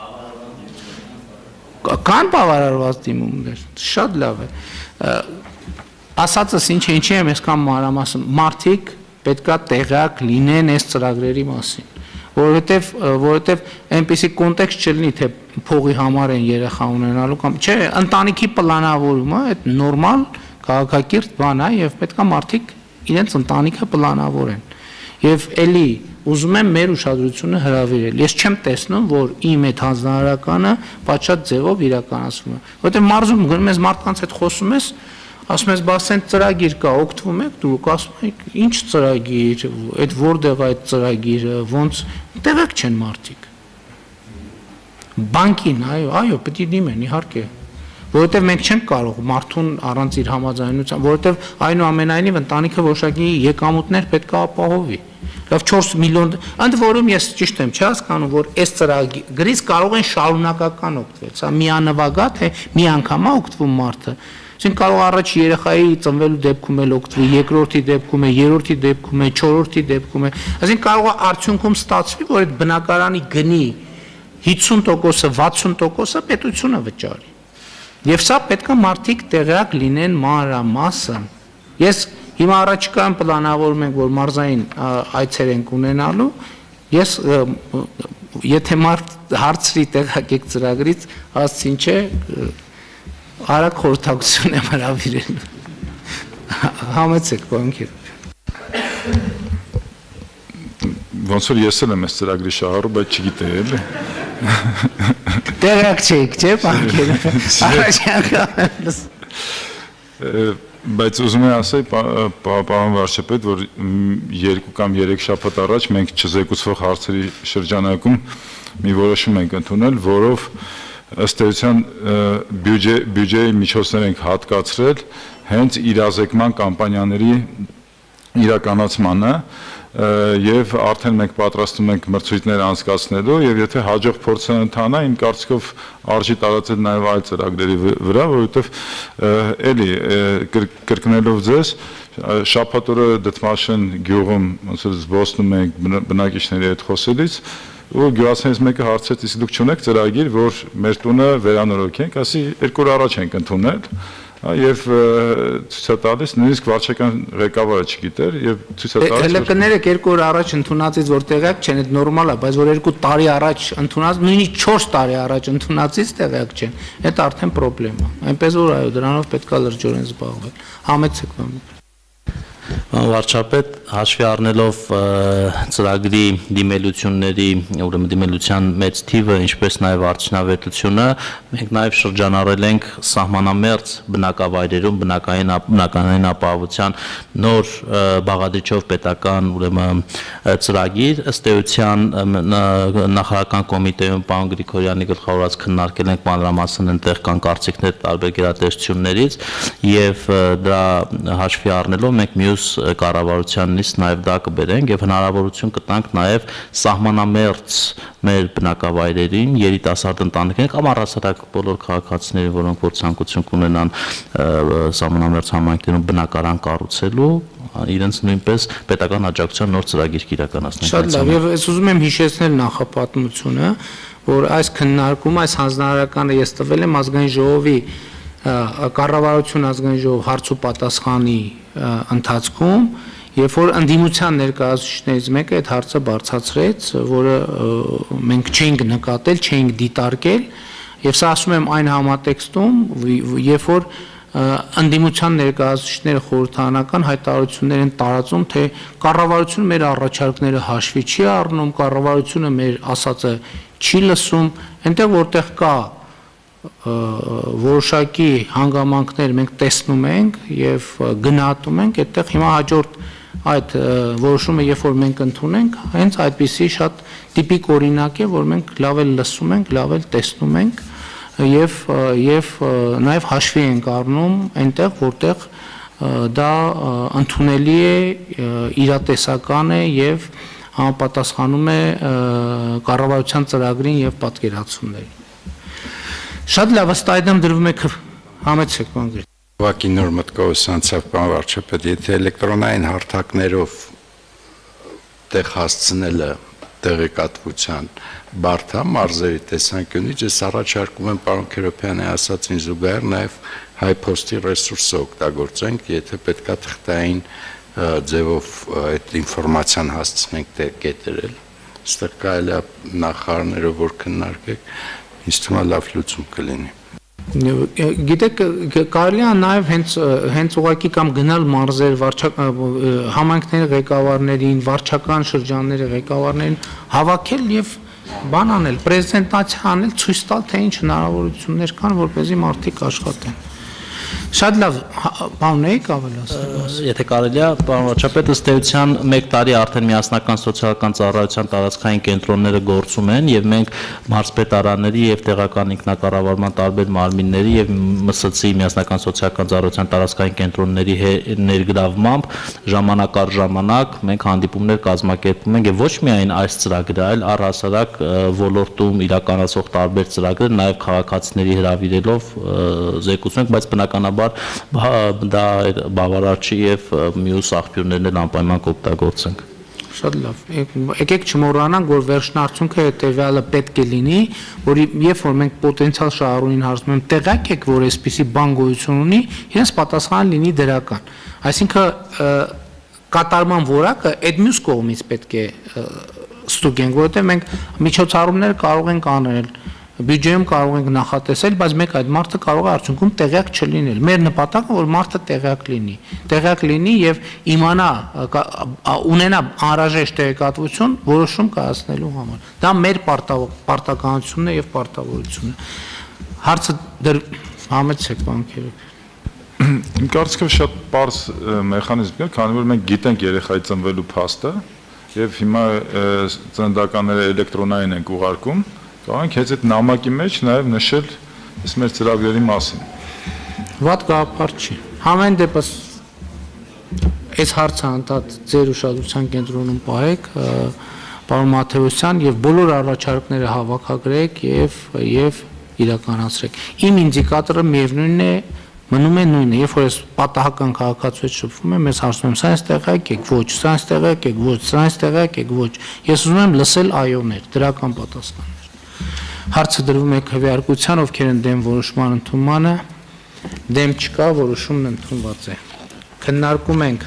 Կան բավարարված դիմումներ, շատ լավ է։ Ասածս ինչի եմ այսքան մանրամասն, մարդիկ պետքա տեղյակ լինեն այս ծրագրերի մասին, որովհետև այնպեսի կոնտեքստ չլինի, թե փողի համար են երեխա ունենալու կամ չէ, ընտանիքի պլանավորումը այդ նորմալ քաղաքակիրթ բան է եւ պետքա մարդիկ իրենց ընտանիքը պլանավորեն։ Եվ էլի ուզում եմ մեր ուշադրությունը հրավիրել։ Ես չեմ տեսնում, որ իմ այդ հանձնարարականը պատշաճ ձևով իրականացվում է, որովհետև մարզում գնում ես մարդկանց հետ խոսում ես, ասում ես, բաս այն ծրագիր կա, օգտվում եք դուք, ասում եք, ինչ ծրագիր, այդ որտեղ այդ ծրագիրը, ոնց տեղակ չեն մարդիկ։ Բանկին, այո, պետք է դիմեն, իհարկե։ որովհետև մենք չենք կարող մարդուն առանց իր համաձայնության, որովհետև այնուամենայնիվ ընտանիքը որոշակի եկամուտներ պետք է ապահովի։ Լավ 4 միլիոն, ընդ որում ես ճիշտ եմ, չի հասկանում, որ այս ծրագրից կարող են շարունակական օգտվել, սա միանվագ է, թե մի անգամ է օգտվում մարդը։ Այսինքն կարող առաջ երեխայի ծնվելու դեպքում էլ օգտվի, երկրորդի դեպքում է, երրորդի դեպքում է, չորրորդի դեպքում է։ Այսինքն կարող է արդյունքում ստացվի, որ այդ բնակարանի գնի 50%-ը, 60%-ը պետությունը վճարի։ Եվ սա պետք է մարդիկ տեղյակ լինեն մանրամասն։ Ես հիմա առաջիկայում պլանավորում ենք, որ մարզային այցեր ենք ունենալու, ես եթե մարդ հարցրի տեղյակ ծրագրից, ասցին չէ, արագ խորհրդակցություն եմ հրավիրել։ Համեցեք, բանկեր։ Ոնց որ ես էլ եմ այս ծրագրի շահառու, բայց չգիտեի էլի։ Տեղյակ չեք, չէ, բանկեր։ Բայց ուզում եմ ասել, պարոն վարչապետ, որ 2 կամ 3 շաբաթ առաջ մենք չզեկուցվող հարցերի շրջանակում մի որոշում ենք ընդունել, որով ըստ էության բյուջեի միջոցներ ենք հատկացրել հենց իրազեկման կամպանիաների իրականացմանը եւ արդեն մենք պատրաստում ենք մրցույթներ անցկացնելու եւ եթե հաջող փորձը ընթանա իմ կարծիքով արժի տարածել նաեւ այլ ծրագրերի վրա, որովհետեւ էլի կրկնելով ձեզ շաբաթ օրը Դդմաշեն գյուղում ոնց որ զբոսնում ենք բնակիչների հետ խոսելիս ու գյուղացիներից մեկը հարցեց, իսկ դուք չունեք ծրագիր, որ մեր տունը վերանորոգենք, ասի 2 օր առաջ ենք ընդունել եւ ցույց տալիս նույնիսկ վարչական ղեկավարը չգիտեր եւ ցույց տալիս հələ կներեք 2 օր առաջ ընդունածից որ տեղյակ չեն, այդ նորմալ է, բայց որ 2 տարի առաջ ընդունած, նույնիսկ 4 տարի առաջ ընդունածից տեղյակ չեն, այդ արդեն խնդրեմ է։ Այնպես որ այո, դրանով պետքա լրջորեն զբաղվել։ Համեցեք բան։ Վարչապետ, հաշվի առնելով ծրագրի դիմելությունների, ուրեմն դիմելության մեծ թիվը, ինչպես նաև արդյունավետությունը, մենք նաև շրջանառել ենք սահմանամերձ բնակավայրերում բնակարանային ապահովության նոր բաղադրիչով պետական ուրեմն ծրագիր, ըստ էության նախարարական կոմիտեում պարոն Գրիգորյանի գլխավորած քննարկել ենք մանրամասն այնտեղ կան կարծիքներ տարբեր գերատեսչություններից եւ դրա հաշվի առնելով մենք մյուս կառավարությանից նաև դա կբերենք եւ հնարավորություն կտանք նաև սահմանամերձ մեր բնակավայրերին երիտասարդ ընտանիքներին կամ առասարակ բոլոր քաղաքացիներին, որոնք որ ցանկություն կունենան սահմանամերձ համայնքներում բնակարան կառուցելու, իրենց նույնպես պետական աջակցության նոր ծրագիր կիրականացնենք։ Շատ լավ, եւ ես ուզում եմ հիշեցնել նախապատմությունը, որ այս քննարկումը, այս հանձնարարականը ես տվել եմ ազգային ժողովի կառավարություն ազգային ժողով հարց ու պատասխանի ընթացքում, երբ որ ընդդիմության ներկայացուցիչներից մեկը այդ հարցը բարձրացրեց, որը մենք չէինք նկատել, չէինք դիտարկել, եւ սա ասում եմ այն համատեքստում, երբ որ ընդդիմության ներկայացուցիչները խորհրդարանական հայտարարություններ են տարածում, թե կառավարությունը մեր առաջարկները հաշվի չի առնում, կառավարությունը մեր ասածը չի լսում, այնտեղ որտեղ կա որոշակի հանգամանքներ մենք տեսնում ենք եւ գնահատում ենք, այդտեղ հիմա հաջորդ այդ որոշումը երբ որ մենք ընդունենք, հենց այդպիսի շատ տիպիկ օրինակ է, որ մենք լավ էլ լսում ենք, լավ էլ տեսնում ենք եւ նաեւ հաշվի ենք առնում այնտեղ, որտեղ դա ընդունելի է, իրատեսական է եւ համապատասխանում է կառավարության ծրագրին եւ պատկերացումներին։ Շատ լավ, ըստ այդմ դրվում եք համեցեք բանկեր։ Ուղղակի նոր մտքով անցավ բան վարչապետ, եթե էլեկտրոնային հարթակներով տեղ հասցնելը տեղեկատվության բարդ է մարզերի տեսանկյունից, ես առաջարկում եմ պարոն Քերոփյանի ասածին զուգահեռ նաև հայփոստի ռեսուրսը օգտագործենք, եթե պետքա թղթային ձևով այդ ինֆորմացիան հասցնենք կետերել, այստեղ կարելի է նախարարներով որ քննարկեք, ինձ թվում է լավ լուծում կլինի։ Գիտեք, կարելի է նաև հենց ուղղակի կամ գնալ մարզեր, համայնքների ղեկավարներին, վարչական շրջանների ղեկավարներին հավաքել եւ բան անել, պրեզենտացիա անել, ցույց տալ, թե ինչ հնարավորություններ կան, որպեսզի մարդիկ աշխատեն։ Շատ լավ, բան եք ավելացնել։ Եթե կարելի է, պարոն վարչապետ, ըստ էության 1 տարի արդեն միասնական սոցիալական ծառայության տարածքային կենտրոնները գործում են եւ մենք մարզպետարանների եւ տեղական ինքնակառավարման տարբեր մարմինների եւ ՄՍՑ-ի միասնական սոցիալական ծառայության տարածքային կենտրոնների ներգրավմամբ ժամանակ առ ժամանակ մենք հանդիպումներ կազմակերպում ենք եւ ոչ միայն այս ծրագրը, այլ առհասարակ ոլորտում իրականացող տարբեր ծրագրեր նաեւ քաղաքացիների հրավիրելով զեկուցում ենք, բայց բնականաբար դա բավարար չի եւ մյուս աղբյուրներն էլ անպայման կօգտագործենք։ Շատ լավ։ Եկեք չմոռանանք, որ վերջնարդյունքը հետեւյալը պետք է լինի, որ երբ որ մենք պոտենցիալ շահառուին հարցնում ենք, տեղյակ եք, որ այսպիսի բան գոյություն ունի, իրենց պատասխանը լինի դրական։ Այսինքն կատարման որակը այդ մյուս կողմից պետք է ստուգենք, որովհետեւ մենք միջոցառումներ կարող ենք անել, բյուջեում կարող ենք նախատեսել, բայց մեկ այդ մարդը կարող է արդյունքում տեղյակ չլինել։ Մեր նպատակը որ մարդը տեղյակ լինի եւ իմանա, ունենա անհրաժեշտ տեղեկատվություն որոշում կայացնելու համար։ Դա մեր պարտականությունն է եւ պարտավորությունն է։ Հարցը համեցեք բանկերը։ Իմ կարծիքով շատ պարզ մեխանիզմ է, քանի որ մենք գիտենք երեխայի ծնվելու փաստը եւ հիմա ծննդականները էլեկտրոնային են ուղարկում, կարող ենք հենց այդ նամակի մեջ նաեւ նշել այս մեր ծրագրերի մասին։ Վատ գաղափար չի։ Համեն դեպս այս հարցը անդադ ձեր ուշադրության կենտրոնում պահեք, պարոն Մաթեոսյան, եւ բոլոր առաջարկները հավաքագրեք եւ իրականացրեք։ Իմ ինդիկատորը միևնույնն է, մնում է նույնը, երբ որ ես պատահական քաղաքացու հետ շփվում եմ, ես հարցնում եմ, սա այստեղ եք, ոչ, սա այստեղ եք, ոչ, սա այստեղ եք, ոչ։ Ես ուզում եմ լսել այոներ, դրական պատասխաններ։ Հարցը դրվում է քվեարկության, ովքեր են դեմ որոշման ընդունմանը, դեմ չկա, որոշումն ընդունված է։ Քննարկում ենք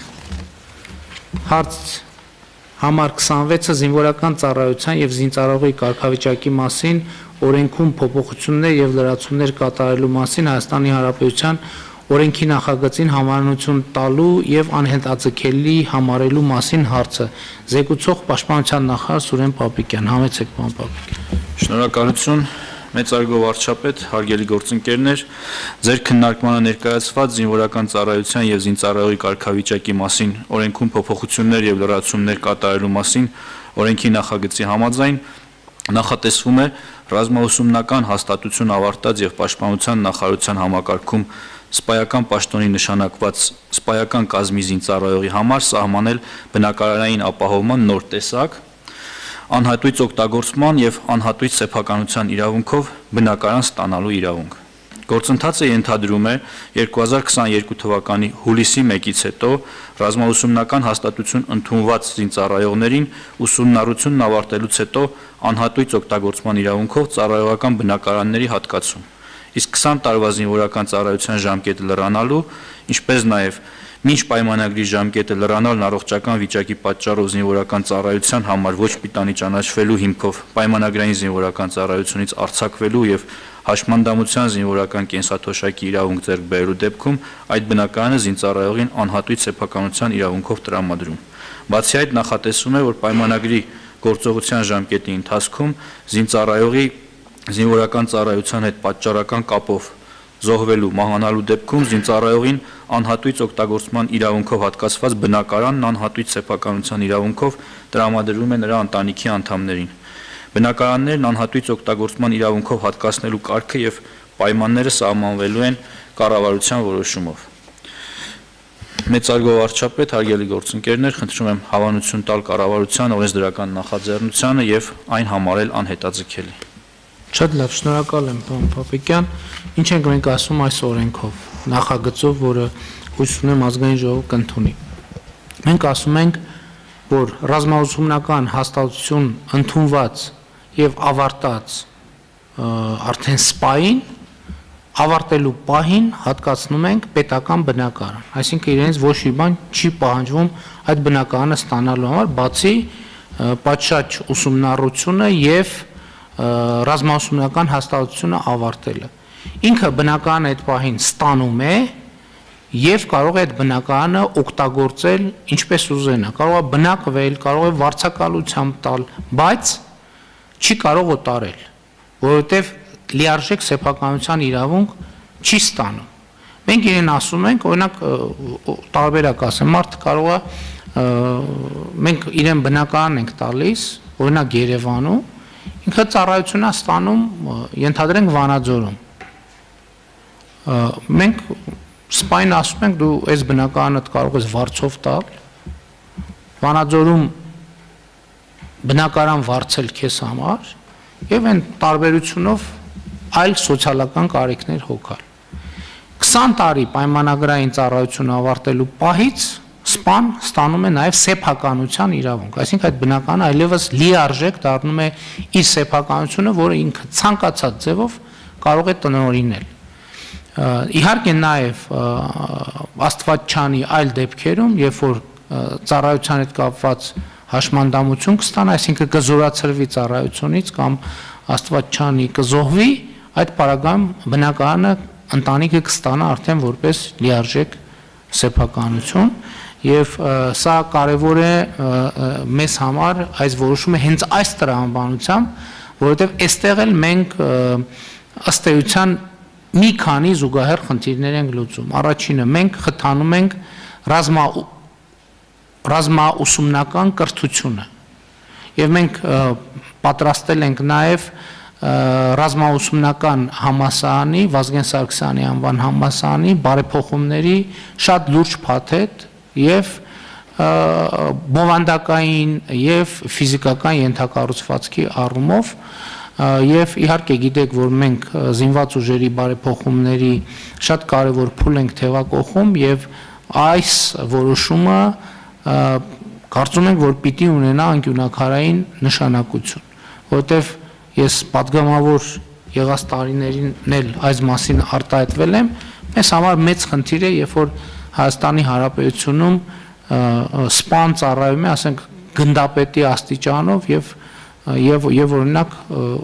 հարց համար 26-ը զինվորական ծառայության եւ զինծառայողի կարգավիճակի մասին օրենքում փոփոխություններ եւ լրացումներ կատարելու մասին Հայաստանի Հանրապետության օրենքի նախագծին համանուն տալու եւ անհետաձգելի համարելու մասին հարցը զեկուցող Պաշտպանության նախարար Սուրեն Պապիկյան։ Համեցեք, պարոն Պապիկյան։ Շնորհակալություն, մեծարգո վարչապետ, հարգելի գործընկերներ, ձեր քննարկմանը ներկայացված զինվորական ծառայության եւ զինծառայողի կարգավիճակի մասին օրենքում փոփոխություններ եւ լրացումներ կատարելու մասին օրենքի նախագծի համաձայն նախատեսվում է ռազմաուսումնական հաստատություն ավարտած եւ պաշտպանության նախարարության համակարգում սպայական պաշտոնի նշանակված սպայական կազմի զինծառայողի համար սահմանել բնակարանային ապահովման նոր տեսակ, անհատույց օգտագործման եւ անհատույց սեփականության իրավունքով բնակարան ստանալու իրավունք։ Գործընթացը ենթադրում է 2022 թվականի հուլիսի 1-ից հետո ռազմաուսումնական հաստատություն ընդունված զինծառայողներին ուսումնառությունն ավարտելուց հետո անհատույց օգտագործման իրավունքով ծառայողական բնակարանների հատկացում։ Իսկ 20 տարվա զինվորական ծառայության ժամկետը լրանալու, ինչպես նաև մինչ պայմանագրի ժամկետը լրանալն առողջական վիճակի պատճառով զինվորական ծառայության համար ոչ պիտանի ճանաչվելու հիմքով պայմանագրային զինվորական ծառայությունից արձակվելու եւ հաշմանդամության զինվորական կենսաթոշակի իրավունք ձեռք բերելու դեպքում այդ բնակարանը զինծառայողին անհատույց սեփականության իրավունքով տրամադրում։ Բացի այդ նախատեսվում է, որ պայմանագրի գործողության ժամկետի ընթացքում զինծառայողի զինվորական ծառայության հետ պատճառական կապով զոհվելու մահանալու դեպքում զինծառայողին անհատույց օգտագործման իրավունքով հատկացված բնակարանն անհատույց սեփականության իրավունքով տրամադրվում է նրա ընտանիքի անդամներին։ Բնակարաններն անհատույց օգտագործման իրավունքով հատկացնելու կարգը եւ պայմանները սահմանվելու են կառավարության որոշումով։ Մեծարգո վարչապետ, հարգելի գործընկերներ, խնդրում եմ հավանություն տալ կառավարության օրենսդրական նախաձեռնությանը եւ այն համարել անհետաձգելի։ Շատ լավ, շնորհակալ եմ, պարոն Պապիկյան։ Ինչ ենք մենք ասում այս օրենքով, նախագծով, որը հույս ունեմ ազգային ժողովը կընդունի։ Մենք ասում ենք, որ ռազմաուսումնական հաստատություն ընդունված եւ ավարտած արդեն սպային ավարտելու պահին հատկացնում ենք պետական բնակարան, այսինքն իրենց ոչ մի բան չի պահանջվում այդ բնակարանը ստանալու համար, բացի պատշաճ ուսումնառությունը եւ ռազմաուսումնական հաստատությունը ավարտելը։ Ինքը բնակարանը այդ պահին ստանում է եւ կարող է այդ բնակարանը օգտագործել ինչպես ուզենա, կարող է բնակվել, կարող է վարձակալությամբ տալ, բայց չի կարող օտարել, որովհետեւ լիարժեք սեփականության իրավունք չի ստանում։ Մենք իրեն ասում ենք, օրինակ տարբերակ ասեմ, մարդը կարող է մենք իրեն բնակարան ենք տալիս, օրինակ Երևանում, ինքը ծառայություն է ստանում, ենթադրենք Վանաձորում։ Մենք սպայն ասում ենք, դու այս բնակարանդ կարող ես վարձով տալ, Վանաձորում բնակարան վարձել քեզ համար եւ այն տարբերությունով այլ սոցիալական կարիքներ հոգալ։ 20 տարի պայմանագրային ծառայություն ավարտելու պահից սպան ստանում է նաև սեփականության իրավունք, այսինքն այդ բնականը այլևս լիարժեք դառնում է իր սեփականությունը, որը ինքը ցանկացած ձևով կարող է տնօրինել։ Իհարկե նաև Աստվածչանի այլ դեպքերում, երբ որ ծառայության հետ կապված հաշմանդամություն կստանա, այսինքն կզորացրվի ծառայությունից կամ Աստվածչանի կզոհվի, այդ պարագայում բնակարանը ընտանիքը կստանա արդեն որպես լիարժեք սեփականություն եւ սա կարեւոր է մեզ համար այս որոշումը հենց այս տրամաբանությամբ, որովհետեւ այստեղ էլ մենք ըստ էության մի քանի զուգահեռ խնդիրներ ենք լուծում։ Առաջինը մենք խթանում ենք ռազմաուսումնական կրթությունը եւ մենք պատրաստել ենք նաեւ ռազմաուսումնական համալսարանի, Վազգեն Սարգսյանի անվան համալսարանի բարեփոխումների շատ լուրջ փաթեթ եւ բովանդակային եւ ֆիզիկական ենթակառուցվածքի առումով եւ իհարկե գիտեք, որ մենք զինված ուժերի բարեփոխումների շատ կարեւոր փուլ ենք թևակողում եւ այս որոշումը կարծում ենք, որ պիտի ունենա անկյունակարային նշանակություն, որովհետեւ ես պատգամավոր եղած տարիներին էլ այս մասին արտահայտվել եմ, մեզ համար մեծ խնդիր է, երբ որ Հայաստանի Հանրապետությունում սպան ծառայում է, ասենք գնդապետի աստիճանով եւ օրինակ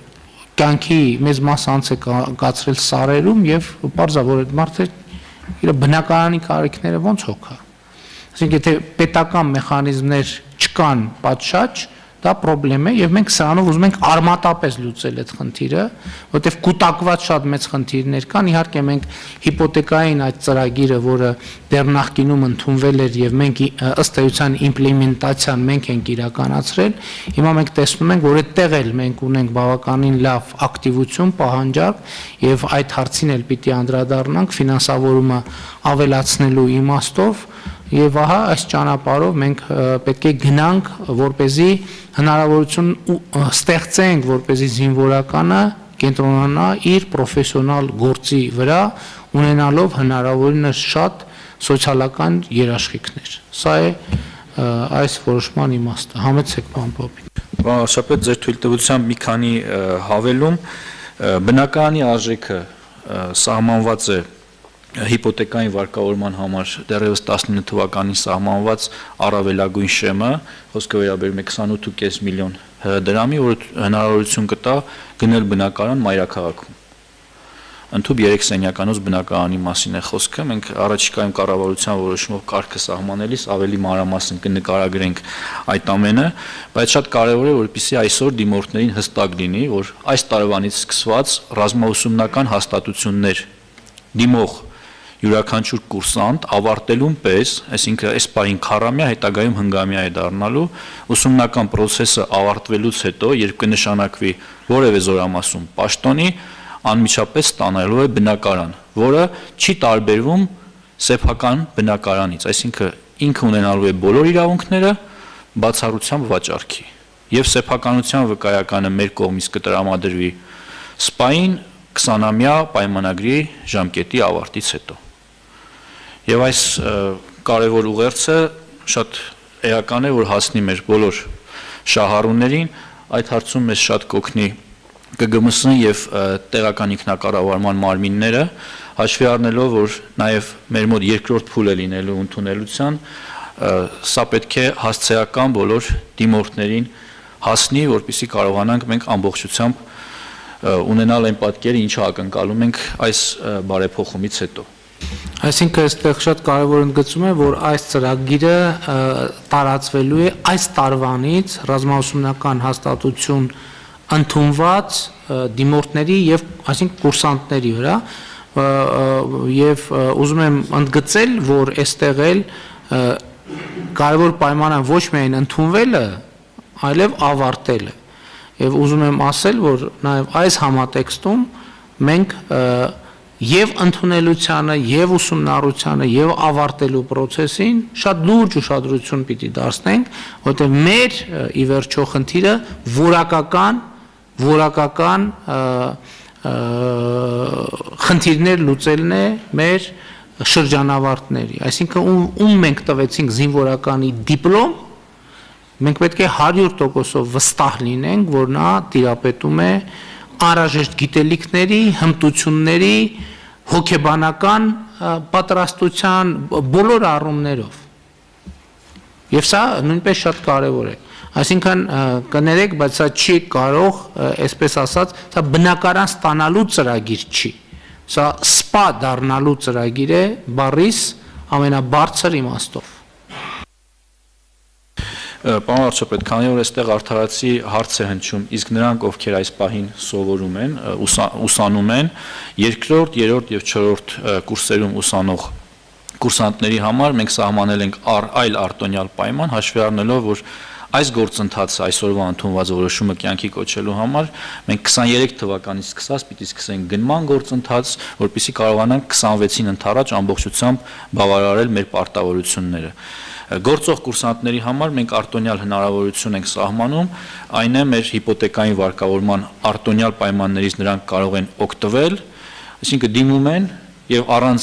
կյանքի մեծ մաս անց է կացրել սարերում եւ պարզա որ այդ մարդը իր բնակարանի կարիքները ոնց հոգա։ Այսինքն եթե պետական մեխանիզմներ չկան պատշաճ, դա խնդրեմ է եւ մենք սրանով ուզում ենք արմատապես լուծել այդ խնդիրը, որովհետեւ կուտակված շատ մեծ խնդիրներ կան, իհարկե մենք հիպոթեկային այդ ծրագիրը, որը դեռ նախկինում ընդունվել էր եւ մենք ըստ էության իմպլեմենտացիան մենք ենք իրականացրել, հիմա մենք տեսնում ենք, որ այդտեղ էլ մենք ունենք բավականին լավ ակտիվություն, պահանջարկ եւ այդ հարցին էլ պիտի անդրադառնանք ֆինանսավորումը ավելացնելու իմաստով Եվ ահա այս ճանապարհով մենք պետք է գնանք, որպեսզի հնարավորություն ստեղծենք, որպեսզի զինվորականը կենտրոնանա իր պրոֆեսիոնալ գործի վրա, ունենալով հնարավորինս շատ սոցիալական երաշխիքներ։ Սա է այս որոշման իմաստը։ Համեցեք, պարոն Պապիկ։ Պարոն Վարչապետ, ձեր թույլտվությամբ մի քանի հավելում, բնակարանի արժեքը սահմանված է հիպոթեկային վարկավորման համար դեռևս 19 թվականին սահմանված առավելագույն շեմը, խոսքը վերաբերում է 28.5 միլիոն դրամի, որը հնարավորություն կտա գնել բնակարան մայրաքաղաքում։ Ընդհանուր 3 սենյականոց բնակարանի մասին է խոսքը, մենք առաջիկայում կառավարության որոշումով կարգը սահմանելիս ավելի մանրամասն կնկարագրենք այդ ամենը, բայց շատ կարևոր է, որպեսզի այսօր դիմորդներին հստակ լինի, որ այս տարվանից սկսված ռազմաուսումնական հաստատություններ դիմող յուրաքանչյուր կուրսանտ ավարտելուն պես, այսինքն այս պահին քառամյա, հետագայում հնգամյա է դառնալու, ուսումնական process-ը ավարտվելուց հետո, երբ կնշանակվի որևէ զորամասում պաշտոնի, անմիջապես ստանալու է բնակարան, որը չի տարբերվում սեփական բնակարանից, այսինքն ինքը ունենալու է բոլոր իրավունքները բացառությամբ վաճառքի, եւ սեփականության վկայականը մեր կողմից կտրամադրվի սպային 20-ամյա պայմանագրի ժամկետի ավարտից հետո։ Եվ այս կարևոր ուղերձը շատ էական է, որ հասնի մեր բոլոր շահառուներին, այդ հարցում մեզ շատ կօգնի ԿԳՄՍ-ն եւ տեղական ինքնակառավարման մարմինները, հաշվի առնելով, որ նաեւ մեր մոտ երկրորդ փուլ է լինելու ընդունելության, սա պետք է հասցեական բոլոր դիմորդներին հասնի, որպեսզի կարողանանք մենք ամբողջությամբ ունենալ այն պատկերը, ինչը ակնկալում ենք այս բարեփոխումից հետո։ Այսինքն այստեղ շատ կարևոր ընդգծում է, որ այս ծրագիրը տարածվելու է այս տարվանից ռազմաուսումնական հաստատություն ընդունված դիմորդների եւ այսինքն կուրսանտների վրա, եւ ուզում եմ ընդգծել, որ այստեղ էլ կարևոր պայմանը ոչ միայն ընդունվելը, այլև ավարտելը։ Եվ ուզում եմ ասել, որ նաև այս համատեքստում մենք եւ ընդունելությանը, եւ ուսումնառությանը, եւ ավարտելու process-ին շատ լուրջ ուշադրություն պիտի դարձնենք, որտեղ մեր ի վերջո խնդիրը որակական խնդիրներ լուծելն է մեր շրջանավարտների, այսինքն ում մենք տվեցինք զինվորականի դիպլոմ, մենք պետք է 100% վստահ լինենք, որ նա տիրապետում է անհրաժեշտ գիտելիքների, հմտությունների, հոգեբանական պատրաստության բոլոր առումներով։ Եվ սա նույնպես շատ կարևոր է։ Այսինքն կներեք, բայց սա չի կարող, այսպես ասած, սա բնակարան ստանալու ծրագիր չի։ Սա սպա դառնալու ծրագիր է բառիս ամենաբարձր իմաստով։ Պարոն վարչապետ, քանի որ այստեղ արդարացի հարց է հնչում, իսկ նրանք, ովքեր այս պահին սովորում են, ուսանում են, երկրորդ, երրորդ եւ չորրորդ կուրսերում ուսանող կուրսանտների համար մենք սահմանել ենք այլ արտոնյալ պայման, հաշվի առնելով, որ այս գործընթացը այսօրվա ընդունված որոշումը կյանքի կոչելու համար մենք 23 թվականից սկսած պիտի սկսենք գնման գործընթաց, որպեսզի կարողանանք 26-ին ընթառաջ ամբողջությամբ բավարարել մեր պարտավորությունները։ Գործող կուրսանտների համար մենք արտոնյալ հնարավորություն ենք սահմանում, այն է մեր հիպոթեկային վարկավորման արտոնյալ պայմաններից նրանք կարող են օգտվել, այսինքն դիմում են եւ առանց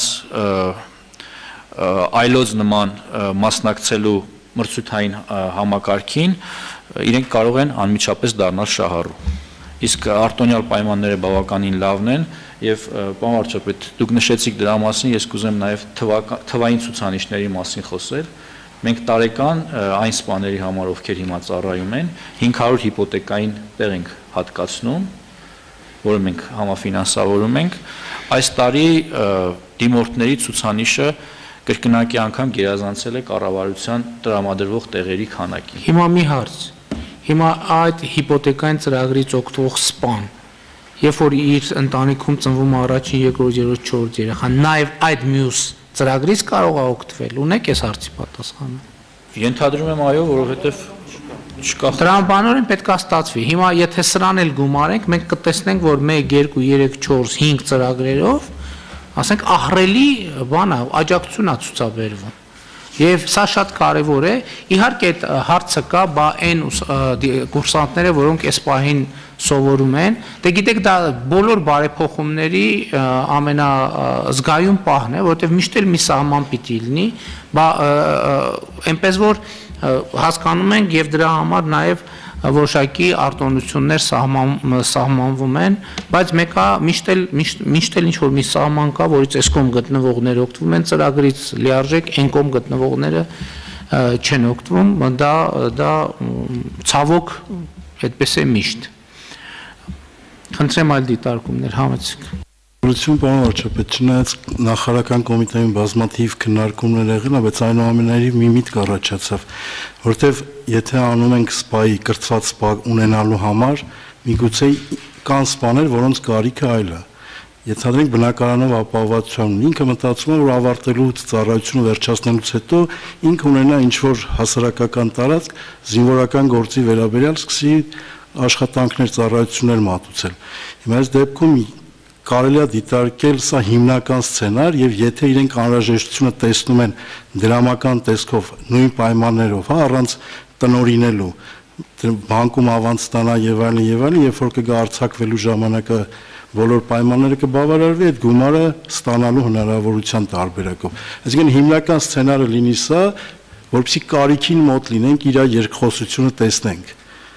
այլոց նման մասնակցելու մրցութային համակարգին իրենք կարող են անմիջապես դառնալ շահառու։ Իսկ արտոնյալ պայմանները բավականին լավն են եւ պարոն վարչապետ, դուք նշեցիք դրա մասին, ես կուզեմ նաեւ թվային ցուցանիշների մասին խոսել։ Մենք տարեկան այն սպաների համար, ովքեր հիմա ծառայում են, 500 հիպոթեկային տեղ ենք հատկացնում, որը մենք համաֆինանսավորում ենք։ Այս տարի դիմորդների ցուցանիշը կրկնակի անգամ գերազանցել է կառավարության տրամադրվող տեղերի քանակին։ Հիմա մի հարց։ Հիմա այդ հիպոթեկային ծրագրից օգտվող սպան, երբ որ իր ընտանիքում ծնվում առաջին, երկրորդ, երրորդ, չորրորդ երեխան, նաև այդ մյուս ծրագրից կարող է օգտվել։ Ունեք այս հարցի պատասխանը։ Ենթադրում եմ այո, որովհետև չկա։ Տրամաբանորեն պետք է ստացվի։ Հիմա եթե սրան էլ գումարենք, մենք կտեսնենք, որ 1, 2, 3, 4, 5 ծրագրերով, ասենք ահռելի բան է, աջակցություն է ցուցաբերվում։ Եվ սա շատ կարևոր է։ Իհարկե այդ հարցը կա, բա այն կուրսանտները, որոնք այս պահին սովորում են, դե գիտեք դա բոլոր բարեփոխումների ամենազգայուն պահն է, որովհետև միշտ էլ մի սահման պիտի լինի, բա այնպես որ հասկանում ենք եւ դրա համար նաեւ որոշակի արտոնություններ սահմանվում են, բայց մեկը միշտ էլ ինչ որ մի սահման կա, որից այս կողմ գտնվողները օգտվում են ծրագրից լիարժեք, այն կողմ գտնվողները չեն օգտվում, դա ցավոք այդպես է միշտ։ Խնդրեմ այլ դիտարկումներ համեցեք։ Ուրույն պարոն վարչապետ, չնայած նախարարական կոմիտեին բազմաթիվ քննարկումներ եղել, բայց այնուամենայնիվ մի միտք առաջացավ, որտեվ եթե անում ենք սպայի կրթված սպա ունենալու համար, միգուցե կան սպաներ, որոնց կարիքը այլ է։ Ենթադրենք բնակարանով ապահովվածության, ինքը մտածում է, որ ավարտելու ծառայությունը վերջացնելուց հետո ինքը ունենա ինչ-որ հասարակական տարածք, զինվորական գործի վերաբերյալ սկսի աշխատանքներ, ծառայություններ մատուցել։ Հիմա այս դեպքում կարելի է դիտարկել սա հիմնական սցենար եւ եթե իրենք անհրաժեշտությունը տեսնում են դրամական տեսքով նույն պայմաններով, հա, առանց տնօրինելու, բանկում ավանց ստանա եւ այլն, երբ որ կգա արձակվելու ժամանակը բոլոր պայմանները կբավարարվի այդ գումարը ստանալու հնարավորության տարբերակով։ Այսինքն հիմնական սցենարը լինի սա, որովհետեւ կարիքին մոտ լինենք, իր երկխոսությունը տեսնենք։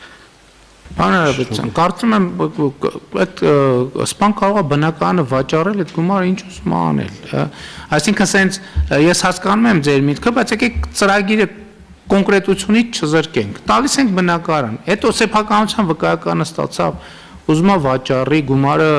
Պարոն կարծում եմ այդ սպան կարող է բնակարանը վաճառել այդ գումարը ինչ ուզում անել։ Այսինքն սենց ես հասկանում եմ ձեր միտքը, բայց եկեք ծրագիրը կոնկրետությունից չզրկենք։ Տալիս ենք բնակարան։ Հետո սեփականության վկայականը ստացավ, ուզում է վաճառի գումարը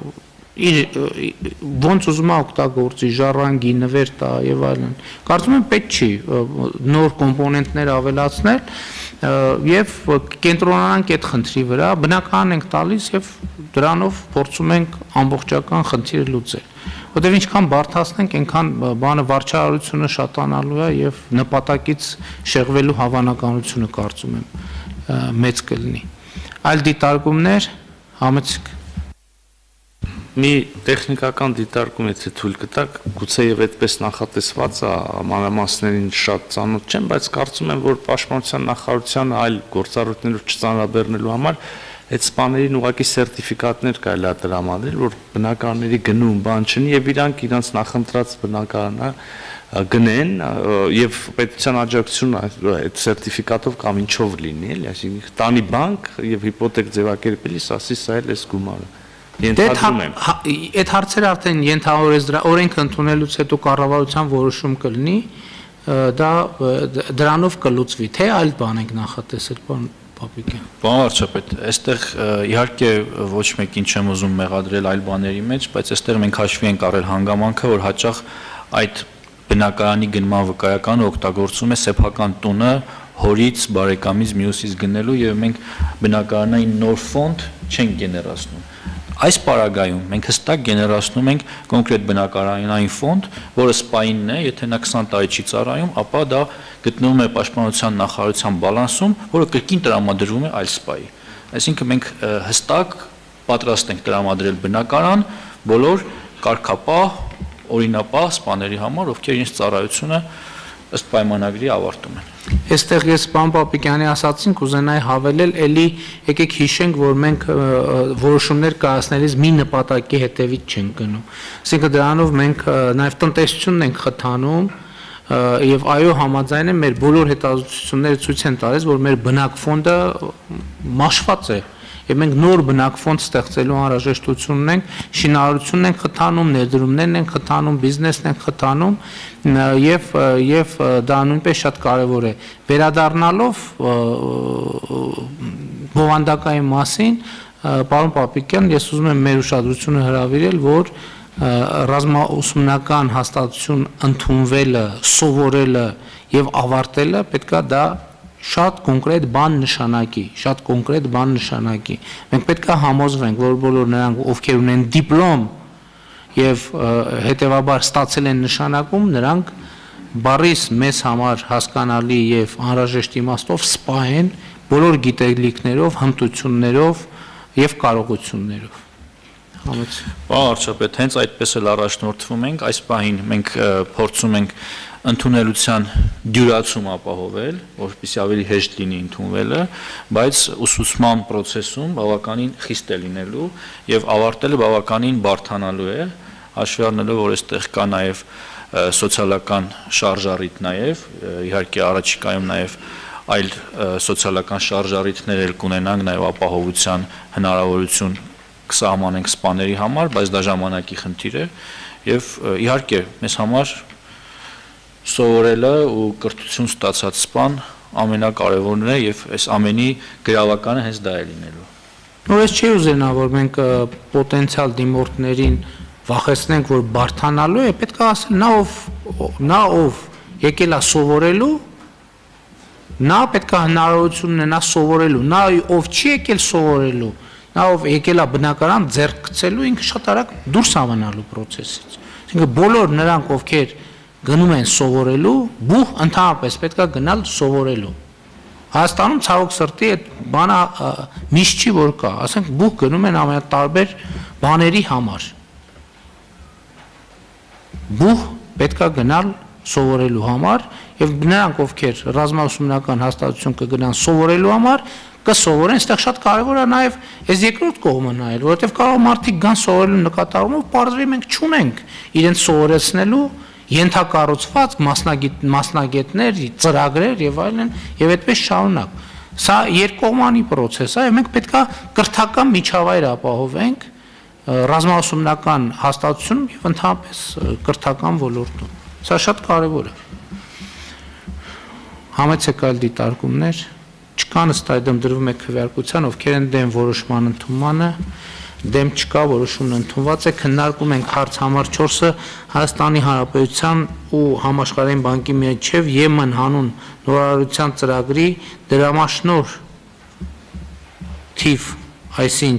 ոնց ուզում է օգտագործի, ժառանգի, նվեր տա եւ այլն։ Կարծում եմ պետք չի նոր կոմպոնենտներ ավելացնել եւ կենտրոնանանք այդ խնդրի վրա, բնական ենք տալիս եւ դրանով փորձում ենք ամբողջական խնդիրը լուծել։ որտեղ ինչքան բարթացնենք, այնքան բանը վարչարարությունը շատանալու է եւ նպատակից շեղվելու հավանականությունը կարծում եմ մեծ կլինի։ Այլ դիտարկումներ, համեցեք։ Մի տեխնիկական դիտարկում եթե թույլ կտաք, գուցե եւ այդպես նախատեսված է, մանրամասներին շատ ծանոթ չեմ, բայց կարծում եմ, որ Պաշտպանության նախարարության այլ գործառույթներով չծանրաբեռնելու համար այդ սպաներին ուղղակի սերտիֆիկատներ կարելի է տրամադրել, որ բնակարանների գնում բան չնի եւ իրանք իրանց նախընտրած բնակարանը գնեն եւ պետության աջակցությունը այդ սերտիֆիկատով կամ ինչով լինի, էլի, այսինքն տանի բանկ եւ հիպոթեկ ձևակերպելիս ասի սա էլ էս գումարը։ Ենթադրում եմ։ Այդ հարցերը արդեն ենթավորեց դրա օրենքը ընդունելուց հետո կառավարության որոշում կլինի, դա դրանով կլուծվի, թե այլ բան ենք նախատեսել, պարոն Պապիկյան։ Պարոն վարչապետ, այստեղ իհարկե ոչ մեկին չեմ ուզում մեղադրել այլ բաների մեջ, բայց այստեղ մենք հաշվի ենք առել հանգամանքը, որ հաճախ այդ բնակարանի գնման վկայականը օգտագործում է սեփական տունը հորից, բարեկամից, մյուսից գնելու եւ մենք բնակարանային նոր ֆոնդ չենք գեներացնում։ Այս պարագայում մենք հստակ գեներացնում ենք կոնկրետ բնակարանային ֆոնդ, որը սպայինն է, եթե նա 20 տարի չի ծառայում, ապա դա գտնվում է Պաշտպանության նախարարության բալանսում, որը կրկին տրամադրվում է այլ սպայի։ Այսինքն մենք հստակ պատրաստ ենք տրամադրել բնակարան բոլոր կարգապահ, օրինապահ սպաների համար, ովքեր իրենց ծառայությունը ըստ պայմանագրի ավարտում են։ Այստեղ ես պարոն Պապիկյանի ասացին կուզենայի հավելել, էլի եկեք հիշենք, որ մենք որոշումներ կայացնելիս մի նպատակի հետևից չենք գնում։ Այսինքն դրանով մենք նաև տնտեսությունն ենք խթանում եւ այո համաձայն եմ մեր բոլոր հետազոտությունները ցույց են տալիս, որ մեր բնակ ֆոնդը մաշված է եւ մենք նոր բնակ ֆոնդ ստեղծելու անհրաժեշտություն ունենք, շինարարությունն ենք խթանում, ներդրումներն ենք խթանում, բիզնեսն ենք խթանում եւ դա նույնպես շատ կարեւոր է։ Վերադառնալով բովանդակային մասին, պարոն Պապիկյան, ես ուզում եմ մեր ուշադրությունը հրավիրել, որ ռազմաուսումնական հաստատություն ընդունվելը, սովորելը եւ ավարտելը պետքա դա շատ կոնկրետ բան նշանակի, շատ կոնկրետ բան նշանակի։ Մենք պետք է համոզվենք, որ բոլոր նրանք, ովքեր ունեն դիպլոմ եւ հետեւաբար ստացել են նշանակում, նրանք բառիս մեզ համար հասկանալի եւ անհրաժեշտ իմաստով սպա են բոլոր գիտելիքներով, հմտություններով եւ կարողություններով։ Պարոն վարչապետ, հենց այդպես էլ առաջնորդվում ենք, այս պահին մենք փորձում ենք ընդունելության դյուրացում ապահովել, որպեսզի ավելի հեշտ լինի ընդունվելը, բայց ուսուցման process-ում բավականին խիստ է լինելու եւ ավարտելը բավականին բարդանալու է, հաշվի առնելով, որ այստեղ կա նաեւ սոցիալական շարժառիթ նաեւ, իհարկե առաջիկայում նաեւ այլ սոցիալական շարժառիթներ էլ կունենանք, նաեւ ապահովության հնարավորություն կսահմանենք սպաների համար, բայց դա ժամանակի խնդիր է եւ իհարկե մեզ համար սովորելը ու կրթություն ստացած սպան ամենակարևորն է եւ այս ամենի գրավականը հենց դա է լինելու։ Նույնպես չի ուզենա, որ մենք պոտենցիալ դիմորդներին վախեցնենք, որ բարթանալու է, պետք է ասել նա ով եկել է սովորելու, նա պետք է հնարավորություն ունենա սովորելու, նա ով չի եկել սովորելու, նա ով եկել է բնակարան ձեռք գցելու, ինքը շատ արագ դուրս ավանալու process-ից։ Այսինքն բոլոր նրանք, ովքեր գնում են սովորելու, բուհ ընդհանրապես պետք է գնալ սովորելու։ Հայաստանում ցավոք սրտի այդ բանը միշտ չի որ կա, ասենք բուհ գնում են ամենատարբեր բաների համար։ Բուհ պետք է գնալ սովորելու համար եւ նրանք, ովքեր ռազմաուսումնական հաստատություն կգնան սովորելու համար, կսովորեն, այստեղ շատ կարևոր է նաև այս երկրորդ կողմը նայել, որովհետև կարող մարդիկ գան սովորելու նկատառումով, պարզվի մենք չունենք իրենց սովորեցնելու ենթակառուցված մասնագետներ, ծրագրեր եւ այլն եւ այդպես շարունակ։ Սա երկկողմանի process է, եւ մենք պետքա կրթական միջավայր ապահովենք ռազմաուսումնական հաստատությունում եւ ընդհանրապես կրթական ոլորտում։ Սա շատ կարևոր է։ Համեցեք այլ դիտարկումներ, չկան ըստ այդմ դրվում է քվեարկության, ովքեր են դեմ որոշման ընդունմանը, դեմ չկա, որոշումն ընդունված է, քննարկում ենք հարց համար 4-ը Հայաստանի Հանրապետության ու Համաշխարհային բանկի միջև Եմեն հանուն նորարարության ծրագրի դրամաշնոր թիվ, այսինչ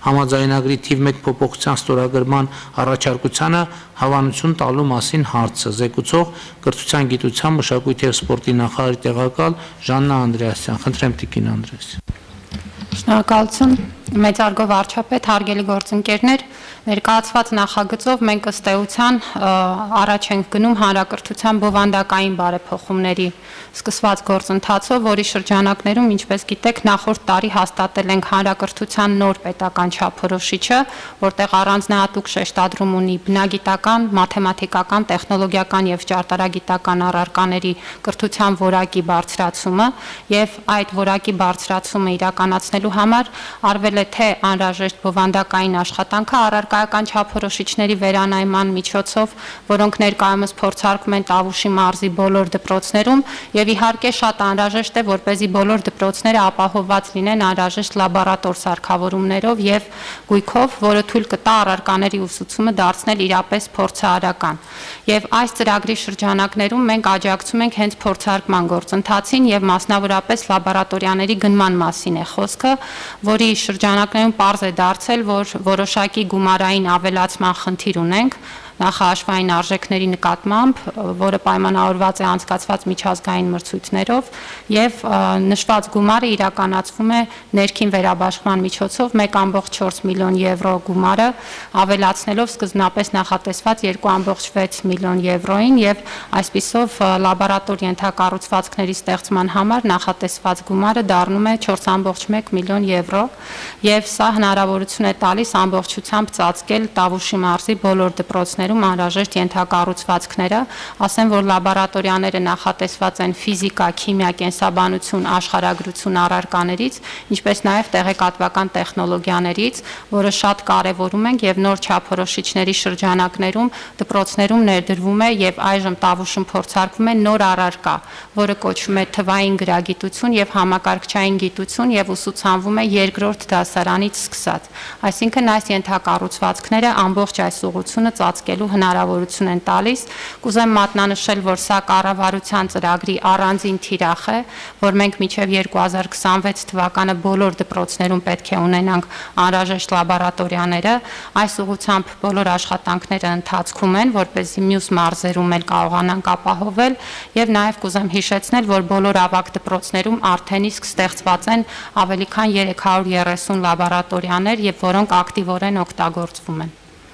համաձայնագրի թիվ 1 փոփոխության ստորագրման առաջարկությանը հավանություն տալու մասին հարցը զեկուցող կրթության, գիտության, մշակույթի և սպորտի նախարարի տեղակալ Ժաննա Անդրեասյան։ Խնդրեմ Տիկին Անդրեասյան։ Շնորհակալություն, մեծարգո վարչապետ, հարգելի գործընկերներ, ներկայացված նախագծով մենք ըստ էության առաջ ենք գնում հանրակրթության բովանդակային բարեփոխումների սկսված գործընթացով, որի շրջանակներում, ինչպես գիտեք, նախորդ տարի հաստատել ենք հանրակրթության նոր պետական չափորոշիչը, որտեղ առանձնահատուկ շեշտադրում ունի բնագիտական, մաթեմատիկական, տեխնոլոգիական և ճարտարագիտական առարկաների կրթության որակի բարձրացումը և այդ որակի բարձրացումը իրականացնելու համար արվել է թե անհրաժեշտ բովանդակային աշխատանքը առարկայական չափորոշիչների վերանայման միջոցով, որոնք ներկայումս փորձարկվում են Տավուշի մարզի բոլոր դպրոցներում եւ իհարկե շատ անհրաժեշտ է, որպեսզի բոլոր դպրոցները ապահովված լինեն անհրաժեշտ լաբորատոր սարքավորումներով եւ գույքով, որը թույլ կտա առարկաների ուսուցումը դարձնել իրապես փորձարարական։ Եվ այս ծրագրի շրջանակներում մենք աջակցում ենք հենց փորձարկման գործընթացին եւ մասնավորապես լաբորատորիաների գնման մասին է խոսքը, որի շրջանակներում պարզ է դարձել, որ որոշակի գումարային ավելացման խնդիր ունենք նախահաշվային արժեքների նկատմամբ, որը պայմանավորված է անցկացված միջազգային մրցույթներով եւ նշված գումարը իրականացվում է ներքին վերաբաշխման միջոցով 1.4 միլիոն եվրո գումարը ավելացնելով սկզբնապես նախատեսված 2.6 միլիոն եվրոին եւ այսպիսով լաբորատոր ենթակառուցվածքների ստեղծման համար նախատեսված գումարը դառնում է 4.1 միլիոն եվրո եւ սա հնարավորություն է տալիս ամբողջությամբ ծածկել Տավուշի մարզի բոլոր դպրոցներում անհրաժեշտ ենթակառուցվածքները, ասեմ, որ լաբորատորիաները նախատեսված են ֆիզիկա, քիմիա, կենսաբանություն, աշխարհագրություն առարկաներից, ինչպես նաև տեղեկատվական տեխնոլոգիաներից, որը շատ կարևորում ենք եւ նոր չափորոշիչների շրջանակներում դպրոցներում ներդրվում է եւ այժմ Տավուշում փորձարկվում է նոր առարկա, որը կոչվում է թվային գրագիտություն եւ համակարգչային գիտություն եւ ուսուցանվում է երկրորդ դասարանից սկսած։ Այսինքն այս ենթակառուցվածքները ամբողջ այս ուղղությունը ծածկելու հնարավորություն են տալիս։ Կուզեմ մատնանշել, որ սա կառավարության ծրագրի առանձին թիրախ է, որ մենք մինչև 2026 թվականը բոլոր դպրոցներում պետք է ունենանք անհրաժեշտ լաբորատորիաները։ Այս ուղղությամբ բոլոր աշխատանքները ընթացքում են, որպեսզի մյուս մարզերում էլ կարողանանք ապահովել եւ նաեւ կուզեմ հիշեցնել, որ բոլոր ավագ դպրոցներում արդեն իսկ ստեղծված են ավելի քան 330 լաբորատորիաներ եւ որոնք ակտիվորեն օգտագործվում են։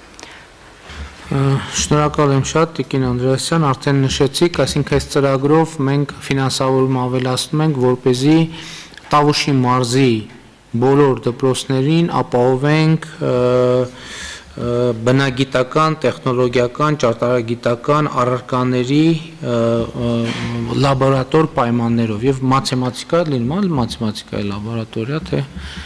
Շնորհակալ եմ շատ Տիկին Անդրեասյան, արդեն նշեցիք, այսինքն այս ծրագրով մենք ֆինանսավորում ավելացնում ենք, որպեսզի Տավուշի մարզի բոլոր դպրոցներին ապահովենք բնագիտական, տեխնոլոգիական, ճարտարագիտական առարկաների լաբորատոր պայմաններով եւ մաթեմատիկա լինում, մաթեմատիկայի լաբորատորիա, թե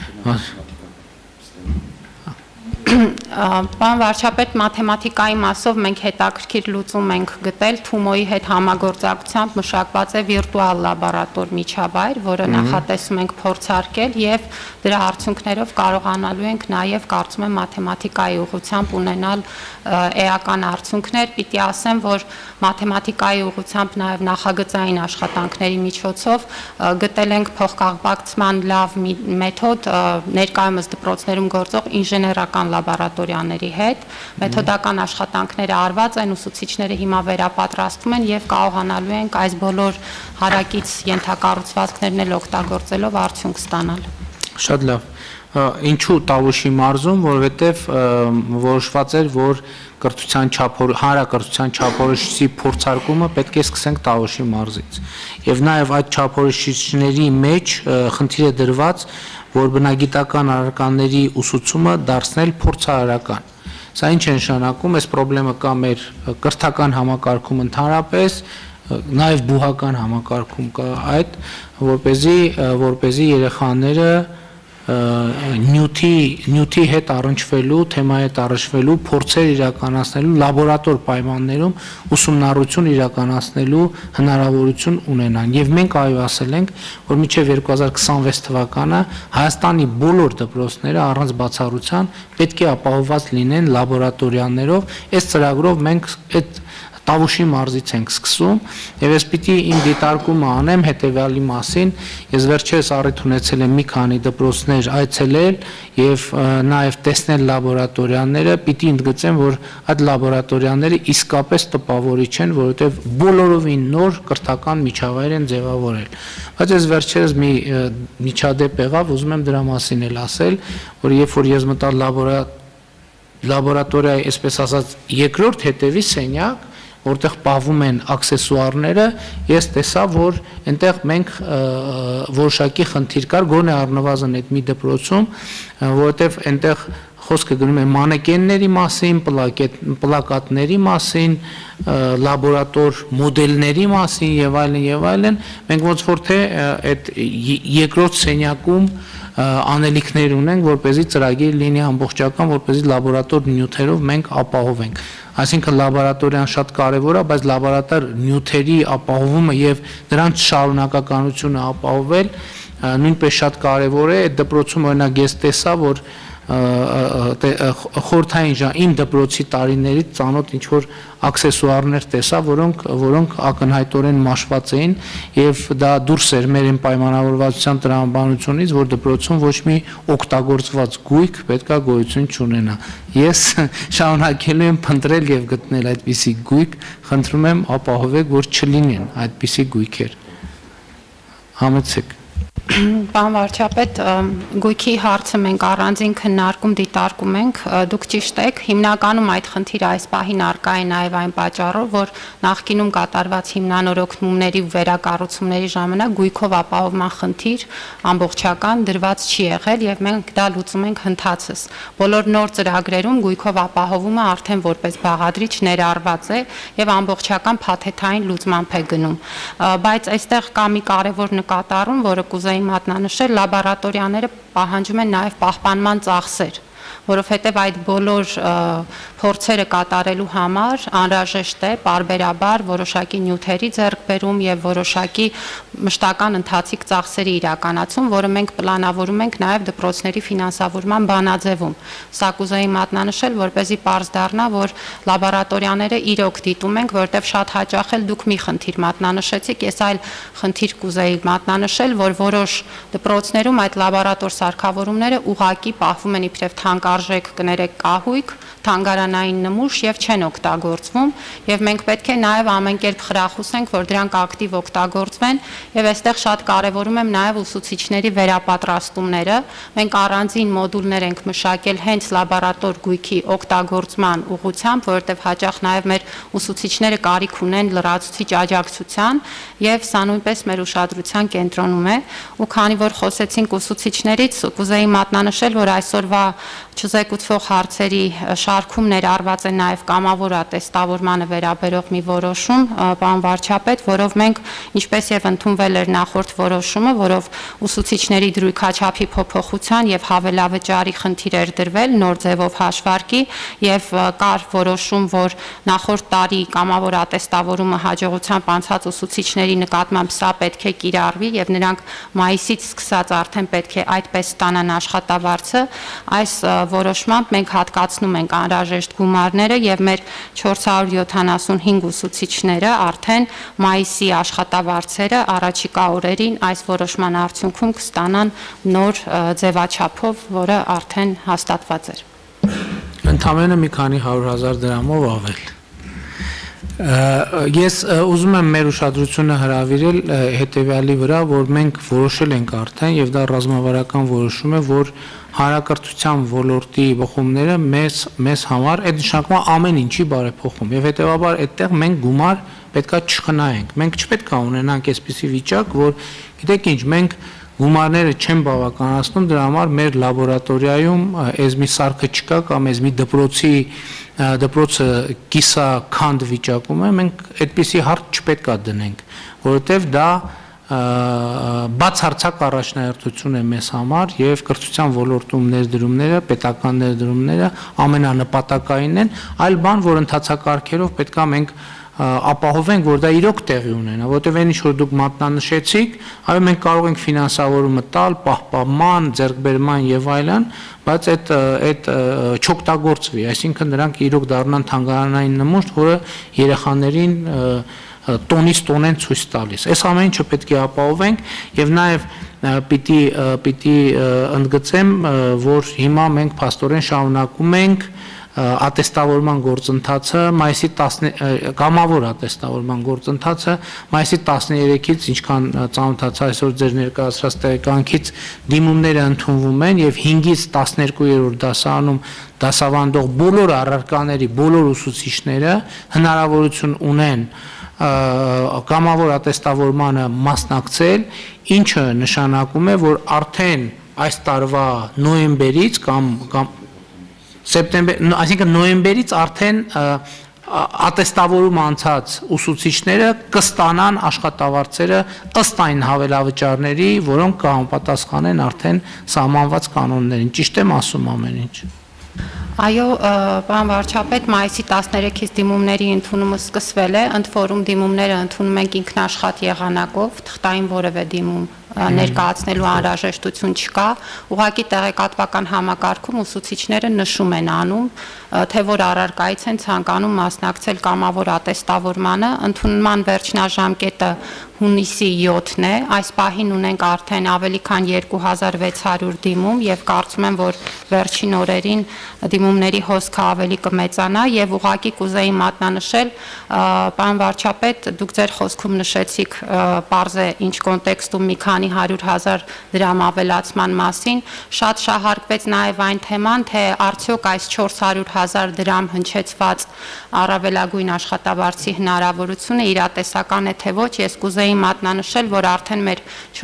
Պարոն վարչապետ, մաթեմատիկայի մասով մենք հետաքրքիր լուծում ենք գտել Թումոյի հետ համագործակցությամբ մշակված է վիրտուալ լաբորատոր միջավայր, որը նախատեսում ենք փորձարկել եւ դրա արդյունքներով կարողանալու ենք նաեւ կարծում եմ մաթեմատիկայի ուղղությամբ ունենալ էական արդյունքներ։ Պիտի ասեմ, որ մաթեմատիկայի ուղղությամբ նաեւ նախագծային աշխատանքների միջոցով գտել ենք փոխկապակցման լավ մեթոդ ներկայումս դպրոցներում գործող ինժեներական լաբորատորիաների հետ, մեթոդական աշխատանքները արված են, ուսուցիչները հիմա վերապատրաստվում են եւ կարողանալու ենք այս բոլոր հարակից ենթակառուցվածքներն էլ օգտագործելով արդյունք ստանալ։ Շատ լավ։ Ինչու Տավուշի մարզում, որովհետև որոշված էր, որ հանրակրթության չափորոշիչի փորձարկումը պետք է սկսենք Տավուշի մարզից։ Եվ նաև այդ չափորոշիչների մեջ խնդիր է դրված, որ բնագիտական առարկաների ուսուցումը դարձնել փորձարարական։ Սա ինչ է նշանակում, այս խնդրը կա մեր կրթական համակարգում ընդհանրապես, նաև բուհական համակարգում կա այդ, որպեսզի երեխաները նյութի հետ առնչվելու, թեմայի հետ առնչվելու, փորձեր իրականացնելու, լաբորատոր պայմաններում ուսումնառություն իրականացնելու հնարավորություն ունենան։ Եվ մենք այո ասել ենք, որ մինչև 2026 թվականը Հայաստանի բոլոր դպրոցները առանց բացառության պետք է ապահովված լինեն լաբորատորիաներով։ Այս ծրագրով մենք այդ Տավուշի մարզից ենք սկսում եւ ես պիտի իմ դիտարկումը անեմ հետեւյալի մասին։ Ես վերջերս առիթ ունեցել եմ մի քանի դպրոցներ այցելել եւ նաեւ տեսնել լաբորատորիաները, պիտի ընդգծեմ, որ այդ լաբորատորիաները իսկապես տպավորիչ են, որովհետեւ բոլորովին նոր կրթական միջավայր են ձևավորել։ Բայց ես վերջերս մի միջադեպ եղավ, ուզում եմ դրա մասին էլ ասել, որ երբ որ ես մտա լաբորատորիայի, այսպես ասած, երկրորդ հետևի սենյակ, որտեղ պահվում են աքսեսուարները, ես տեսա, որ այնտեղ մենք որոշակի խնդիր կար, գոնե առնվազն այդ մի դպրոցում, որովհետև այնտեղ խոսքը գնում է մանեկենների մասին, պլակատների մասին, լաբորատոր մոդելների մասին եւ այլն, մենք ոնց որ թե այդ երկրորդ սենյակում անելիքներ ունենք, որպեսզի ծրագիր լինի ամբողջական, որպեսզի լաբորատոր նյութերով մենք ապահովենք։ Այսինքն լաբորատորիան շատ կարևոր է, բայց լաբորատոր նյութերի ապահովումը եւ դրանց շարունակականությունը ապահովել նույնպես շատ կարևոր է։ Այդ դպրոցում օրինակ ես տեսա, որ խորհրդային իմ դպրոցի տարիներից ծանոթ ինչ որ աքսեսուարներ տեսա, որոնք ակնհայտորեն մաշված էին եւ դա դուրս էր մեր պայմանավորվածության տրամաբանությունից, որ դպրոցում ոչ մի օգտագործված գույք պետքա գոյություն չունենա։ Ես շարունակելու եմ փնտրել եւ գտնել այդպիսի գույք, խնդրում եմ ապահովեք, որ չլինեն այդպիսի գույքեր։ Համեցեք։ Պարոն վարչապետ, գույքի հարցը մենք առանձին քննարկում դիտարկում ենք, դուք ճիշտ եք, հիմնականում այդ խնդիրը այս պահին առկա է նաև այն պատճառով, որ նախկինում կատարված հիմնանորոգումների ու վերակառուցումների ժամանակ գույքով ապահովման խնդիր ամբողջական դրված չի եղել եւ մենք դա լուծում ենք ընթացս։ Բոլոր նոր ծրագրերում գույքով ապահովումը արդեն որպես բաղադրիչ ներառված է եւ ամբողջական փաթեթային լուծմամբ է գնում։ Բայց այստեղ կա մի կարևոր նկատառում, որը կուզեի մատնանշել, լաբորատորիաները պահանջում են նաև պահպանման ծախսեր, որովհետև այդ բոլոր փորձերը կատարելու համար անհրաժեշտ է պարբերաբար որոշակի նյութերի ձեռքբերում եւ որոշակի մշտական ընթացիկ ծախսերի իրականացում, որը մենք պլանավորում ենք նաև դպրոցների ֆինանսավորման բանաձևում։ Սա կուզեի մատնանշել, որպեսզի պարզ դառնա, որ լաբորատորիաները իրոք դիտում ենք, որտեղ շատ հաճախ էլ դուք մի խնդիր մատնանշեցիք, ես այլ խնդիր կուզեի մատնանշել, որ որոշ դպրոցներում այդ լաբորատոր սարքավորումները ուղղակի պահվում են իբրև թանկարժեք կներեք կահույք, թանգարանային նմուշ եւ չեն օգտագործվում եւ մենք պետք է նաեւ ամեն կերպ խրախուսենք, որ դրանք ակտիվ օգտագործվեն եւ այստեղ շատ կարեւորում եմ նաեւ ուսուցիչների վերապատրաստումները։ Մենք առանձին մոդուլներ ենք մշակել հենց լաբորատոր գույքի օգտագործման ուղղությամբ, որովհետեւ հաճախ նաեւ մեր ուսուցիչները կարիք ունեն լրացուցիչ աջակցության եւ սա նույնպես մեր ուշադրության կենտրոնում է։ Ու քանի որ խոսեցինք ուսուցիչներից, կուզեի մատնանշել, որ այսօրվա չզեկուցվող հարցերի շարքում ներառված է նաև կամավոր ատեստավորմանը վերաբերող մի որոշում, պարոն վարչապետ, որով մենք, ինչպես եւ ընդունվել էր նախորդ որոշումը, որով ուսուցիչների դրույքաչափի փոփոխության եւ հավելավճարի խնդիր էր դրվել նոր ձևով հաշվարկի եւ կար որոշում, որ նախորդ տարի կամավոր ատեստավորումը հաջողությամբ անցած ուսուցիչների նկատմամբ սա պետք է կիրառվի եւ նրանք մայիսից սկսած արդեն պետք է այդպես ստանան աշխատավարձը։ Այս որոշմամբ մենք հատկացնում ենք անհրաժեշտ գումարները եւ մեր 475 ուսուցիչները արդեն մայիսի աշխատավարձերը առաջիկա օրերին այս որոշման արդյունքում կստանան նոր ձևաչափով, որը արդեն հաստատված էր։ Ընդամենը մի քանի 100,000 դրամով ավել։ Ես ուզում եմ մեր ուշադրությունը հրավիրել հետևյալի վրա, որ մենք որոշել ենք արդեն եւ դա ռազմավարական որոշում է, որ հանրակրթության ոլորտի բխումները մեզ համար այդ նշանակում ամեն ինչի բարեփոխում եւ հետեւաբար այդտեղ մենք գումար պետքա չխնայենք։ Մենք չպետք է ունենանք այսպիսի վիճակ, որ գիտեք ինչ, մենք գումարները չեն բավականացնում, դրա համար մեր լաբորատորիայում այս մի սարքը չկա կամ այս մի դպրոցը կիսաքանդ վիճակում է, մենք այդպիսի հարց չպետք է դնենք, որովհետև դա բացարձակ առաջնահերթություն է մեզ համար եւ կրթության ոլորտում ներդրումները, պետական ներդրումները ամենանպատակայինն են, այլ բան, որ ընթացակարգերով պետքա մենք ապահովենք, որ դա իրոք տեղի ունենա, որտեղ այն ինչ որ դուք մատնանշեցիք, այո, մենք կարող ենք ֆինանսավորումը տալ, պահպանման, ձեռքբերման եւ այլն, բայց այդ չօգտագործվի, այսինքն նրանք իրոք դառնան թանգարանային նմուշ, որը երեխաներին տոնից տոնեն ցույց տալիս։ Այս ամեն ինչը պետք է ապահովենք եւ նաեւ պիտի ընդգծեմ, որ հիմա մենք փաստորեն շարունակում ենք ատեստավորման գործընթացը մայիսի 10 կամավոր ատեստավորման գործընթացը մայիսի 13-ից ինչքան ծանոթացա այսօր ձեր ներկայացրած տեղեկանքից դիմումները ընդունվում են եւ 5-ից 12-րդ դասարանում դասավանդող բոլոր առարկաների բոլոր ուսուցիչները հնարավորություն ունեն կամավոր ատեստավորմանը մասնակցել, ինչը նշանակում է, որ արդեն այս տարվա նոյեմբերից կամ սեպտեմբեր, այսինքն նոյեմբերից արդեն ատեստավորում անցած ուսուցիչները կստանան աշխատավարձերը ըստ այն հավելավճարների, որոնք կհամապատասխանեն արդեն սահմանված կանոններին։ Ճիշտ եմ ասում ամեն ինչ։ Այո, պարոն վարչապետ, մայիսի 13-ից դիմումների ընդունումը սկսվել է, ընդ որում դիմումները ընդունում ենք ինքնաշխատ եղանակով, թղթային որևէ դիմում ներկայացնելու անհրաժեշտություն չկա, ուղղակի տեղեկատվական համակարգում ուսուցիչները նշում են անում, թե որ առարկայից են ցանկանում մասնակցել կամավոր ատեստավորմանը, ընդունման վերջնաժամկետը հունիսի 7-ն է, այս պահին ունենք արդեն ավելի քան 2600 դիմում եւ կարծում եմ, որ վերջին օրերին դիմումների հոսքը ավելի կմեծանա եւ ուղղակի կուզեի մատնանշել, պարոն վարչապետ, դուք ձեր խոսքում նշեցիք պարզ է ինչ կոնտեքստում մի քանի 100,000 դրամ ավելացման մասին, շատ շահարկվեց նաեւ այն թեման, թե արդյոք այս 400,000 դրամ հնչեցված առավելագույն աշխատավարձի հնարավորությունը իրատեսական է թե ոչ, ես կուզեի մատնանշել, որ արդեն մեր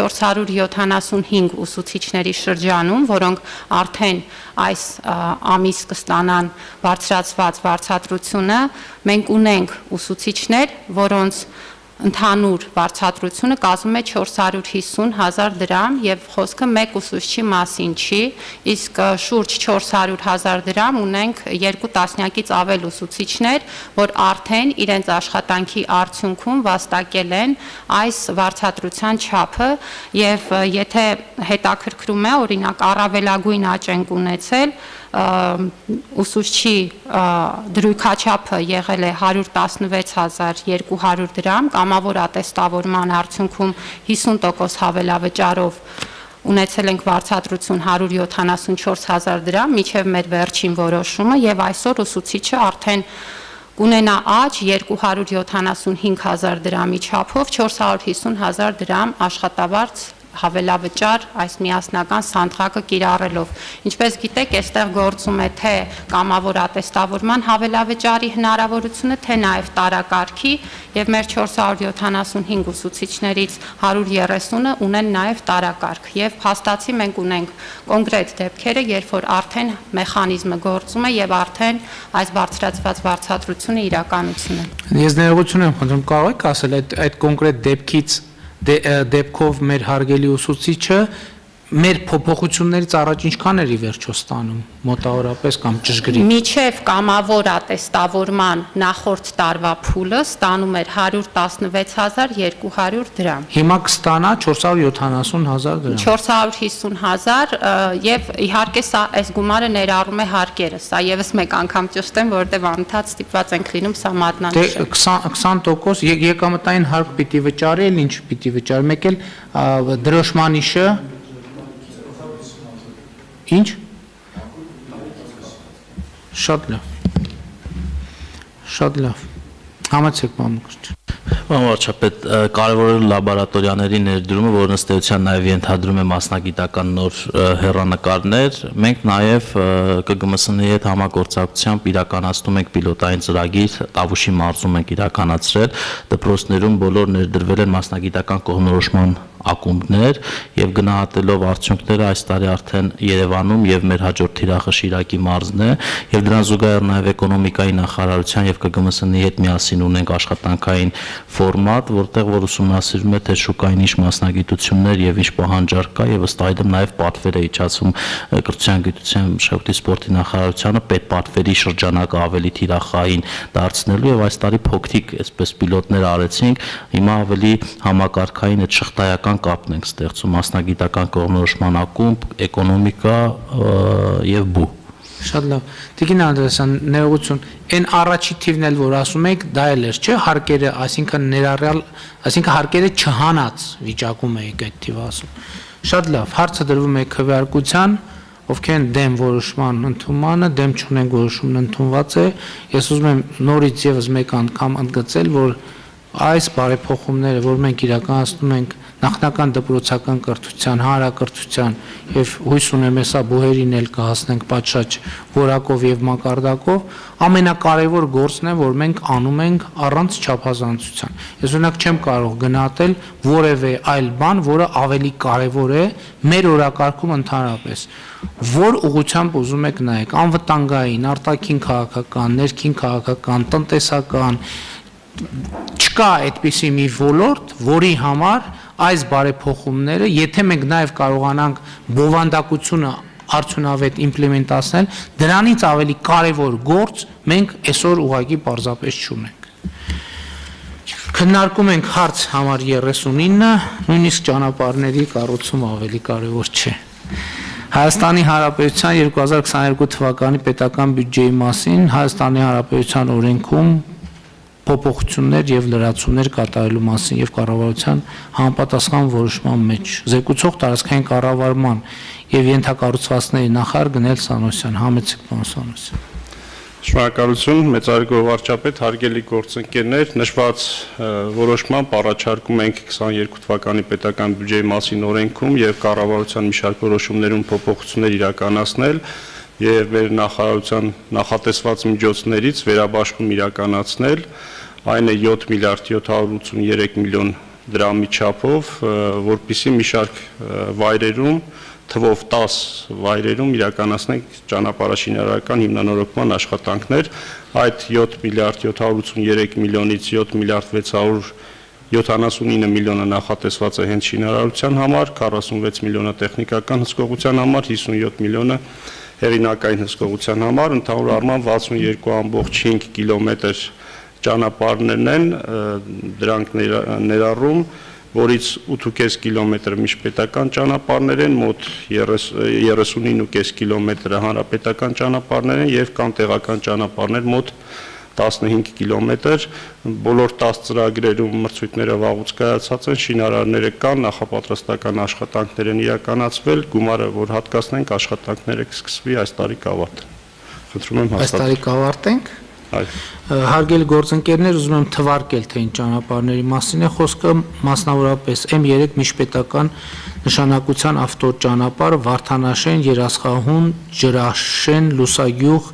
475 ուսուցիչների շրջանում, որոնք արդեն այս ամիս կստանան բարձրացված վարձատրությունը, մենք ունենք ուսուցիչներ, որոնց ընդհանուր վարձատրությունը կազմում է 450,000 դրամ եւ խոսքը մեկ ուսուցչի մասին չի, իսկ շուրջ 400,000 դրամ ունենք 2 տասնյակից ավել ուսուցիչներ, որ արդեն իրենց աշխատանքի արդյունքում վաստակել են այս վարձատրության չափը եւ եթե հետաքրքրում է, օրինակ առավելագույն աճ ենք ունեցել ուսուցչի դրույքաչափը եղել է 116,200 դրամ, կամավոր ատեստավորման արդյունքում 50% հավելավճարով ունեցել ենք վարձատրություն 174,000 դրամ, մինչև մեր վերջին որոշումը եւ այսօր ուսուցիչը արդեն կունենա աճ 275,000 դրամի չափով 450,000 դրամ աշխատավարձ հավելավճար այս միասնական սանդղակը կիրառելով։ Ինչպես գիտեք, այստեղ գործում է թե կամավոր ատեստավորման հավելավճարի հնարավորությունը, թե նաև տարակարգի եւ մեր 475 ուսուցիչներից 130-ը ունեն նաև տարակարգ եւ փաստացի մենք ունենք կոնկրետ դեպքերը, երբ որ արդեն մեխանիզմը գործում է եւ արդեն այս բարձրացված վարձատրությունը իրականություն է։ Ես ներողություն եմ խնդրում, կարող եք ասել այդ կոնկրետ դեպքով մեր հարգելի ուսուցիչը մեր փոփոխություններից առաջ ինչքան էր ի վերջո ստանում մոտավորապես կամ ճշգրիտ։ Միջև կամավոր ատեստավորման նախորդ տարվա փուլը ստանում էր 116,200 դրամ։ Հիմա կստանա 470,000 դրամ։ 450,000 եւ իհարկե սա այս գումարը ներառում է հարկերը։ Սա եւս մեկ անգամ ճշտ եմ, որովհետեւ անընդհատ ստիպված ենք լինում սա մատնանշել։ 20% եկամտային հարկ պիտի վճարի, ինչ պիտի վճարի, մեկ էլ դրոշմանիշը Ինչ? Շատ լավ։ Համեցեք բամուկրջ։ Պարոն վարչապետ, կարևոր է լաբորատորիաների ներդրումը, որն ըստ էության նաև ենթադրում է մասնագիտական նոր հեռանկարներ։ Մենք նաև ԿԳՄՍ-ի հետ համագործակցությամբ իրականացնում ենք պիլոտային ծրագիր, Տավուշի մարզում ենք իրականացրել, դպրոցներում բոլոր ներդրվել են մասնագիտական կողմնորոշման ակումբներ եւ գնահատելով արդյունքները այս տարի արդեն Երևանում եւ մեր հաջորդ թիրախը Շիրակի մարզն է եւ դրան զուգահեռ նաեւ էկոնոմիկայի նախարարության եւ ԿԳՄՍ-ի հետ միասին ունենք աշխատանքային ֆորմատ, որտեղ որ ուսումնասիրում է թե շուկային ինչ մասնագիտություններ եւ ինչ պահանջարկ կա եւ ըստ այդմ նաեւ պատվեր է իջացում կրթության, գիտության, մշակույթի, սպորտի նախարարությանը պետպատվերի շրջանակը ավելի թիրախային դարձնելու եւ այս տարի փոքրիկ այսպես պիլոտներ արեցինք, հիմա ավելի համակարգային այդ շղթայական կապն ենք ստեղծում մասնագիտական կողմնորոշման ակումբ, էկոնոմիկա եւ բու։ Շատ լավ։ Տիկին Անդրեասյան, ներողություն, այն առաջի թիվն էլ որ ասում եք, դա էլ էր, չէ՞, հարկերը, այսինքն ներառյալ, այսինքն հարկերը չհանած վիճակում եք այդ թիվը ասում։ Շատ լավ, հարցը դրվում է քվեարկության, ովքեր են դեմ որոշման ընդունմանը, դեմ չունեն որոշումն ընդունված է։ Ես ուզում եմ նորից եւս մեկ անգամ ընդգծել, որ այս բարեփոխումները, որ մենք իրականացնում ենք նախնական դպրոցական կրթության, հանրակրթության եւ հույս ունեմ հեսա բուհերին էլ կհասնենք պատշաճ որակով եւ մակարդակով, ամենակարևոր գործն է, որ մենք անում ենք առանց չափազանցության։ Ես օրինակ չեմ կարող գնահատել որևէ այլ բան, որը ավելի կարևոր է մեր օրակարգում ընդհանրապես։ Որ ուղղությամբ ուզում եք նայեք, անվտանգային, արտաքին քաղաքական, ներքին քաղաքական, տնտեսական, չկա այդպիսի մի ոլորտ, որի համար այս բարեփոխումները, եթե մենք նաև կարողանանք բովանդակությունը արդյունավետ իմպլեմենտացնել, դրանից ավելի կարևոր գործ մենք այսօր ուղղակի պարզապես չունենք։ Քննարկում ենք հարց համար 39, նույնիսկ ճանապարհների կառուցումը ավելի կարևոր չէ։ Հայաստանի Հանրապետության 2022 թվականի պետական բյուջեի մասին Հայաստանի Հանրապետության օրենքում փոփոխություններ եւ լրացումներ կատարելու մասին եւ կառավարության համապատասխան որոշման մեջ զեկուցող տարածքային կառավարման եւ ենթակառուցվածքների նախարար Գնել Սանոսյան, համեցեք պարոն Սանոսյան։ Շնորհակալություն, մեծարգո վարչապետ, հարգելի գործընկերներ, նշված որոշմամբ առաջարկում ենք 22 թվականի պետական բյուջեի մասին օրենքում եւ կառավարության մի շարք որոշումներում փոփոխություններ իրականացնել եւ մեր նախարարության նախատեսված միջոցներից վերաբաշխում իրականացնել, այն է 7 միլիարդ 783 միլիոն դրամի չափով, որպեսզի մի շարք վայրերում թվով 10 վայրերում իրականացնենք ճանապարհաշինարարական հիմնանորոգման աշխատանքներ, այդ 7 միլիարդ 783 միլիոնից 7 միլիարդ 679 միլիոնը նախատեսված է հենց շինարարության համար, 46 միլիոնը տեխնիկական հսկողության համար, 57 միլիոնը հեղինակային հսկողության համար, ընդհանուր առմամբ 62.5 կիլոմետր ճանապարհներն են, դրանք ներառում, որից 8.5 կիլոմետրը միջպետական ճանապարհներ են, մոտ 39.5 կիլոմետրը հանրապետական ճանապարհներ են եւ կան տեղական ճանապարհներ մոտ 15 կիլոմետր, բոլոր 10 ծրագրերում մրցույթները վաղուց կայացած են, շինարարները կան, նախապատրաստական աշխատանքներ են իրականացվել, գումարը որ հատկացնենք աշխատանքները կսկսվի այս տարի կավարտեն։ Խնդրում եմ հաստատել։ Այս տարի կավարտենք։ Հարգելի գործընկերներ, ուզում եմ թվարկել, թե ինչ ճանապարհների մասին է խոսքը, մասնավորապես M3 միջպետական նշանակության ավտոճանապարհ Վարդանաշեն, Երասխահուն, Ջրաշեն, Լուսագյուղ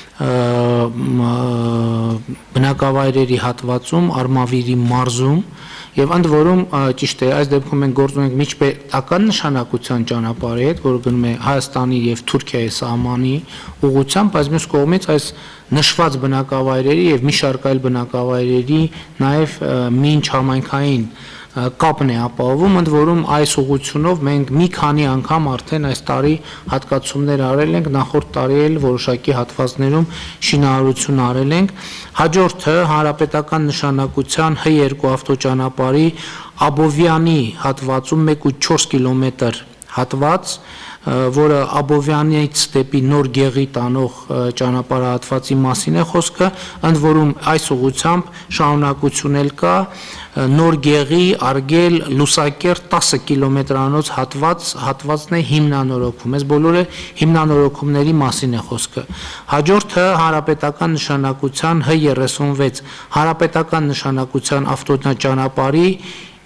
բնակավայրերի հատվածում, Արմավիրի մարզում եւ ընդ որում ճիշտ է, այս դեպքում մենք գործում ենք միջպետական նշանակության ճանապարհի հետ, որը գնում է Հայաստանի եւ Թուրքիայի սահմանի ուղղությամբ, բայց մյուս կողմից այս նշված բնակավայրերի եւ մի շարք այլ բնակավայրերի նաեւ մինչ համայնքային կապն է ապահովում, ընդ որում այս ուղղությունով մենք մի քանի անգամ արդեն այս տարի հատկացումներ արել ենք, նախորդ տարի էլ որոշակի հատվածներում շինարարություն արել ենք։ Հաջորդը հանրապետական նշանակության H2 ավտոճանապարհի Աբովյանի հատվածում 1.4 կիլոմետր հատված, որը Աբովյանից դեպի Նոր Գեղի տանող ճանապարհահատվածի մասին է խոսքը, ընդ որում այս ուղղությամբ շարունակություն էլ կա Նոր Գեղի, Արգել, Լուսակերտ 10 կիլոմետրանոց հատվածն է հիմնանորոգվում։ Այս բոլորը հիմնանորոգումների մասին է խոսքը։ Հաջորդը հանրապետական նշանակության H36 հանրապետական նշանակության ավտոճանապարհի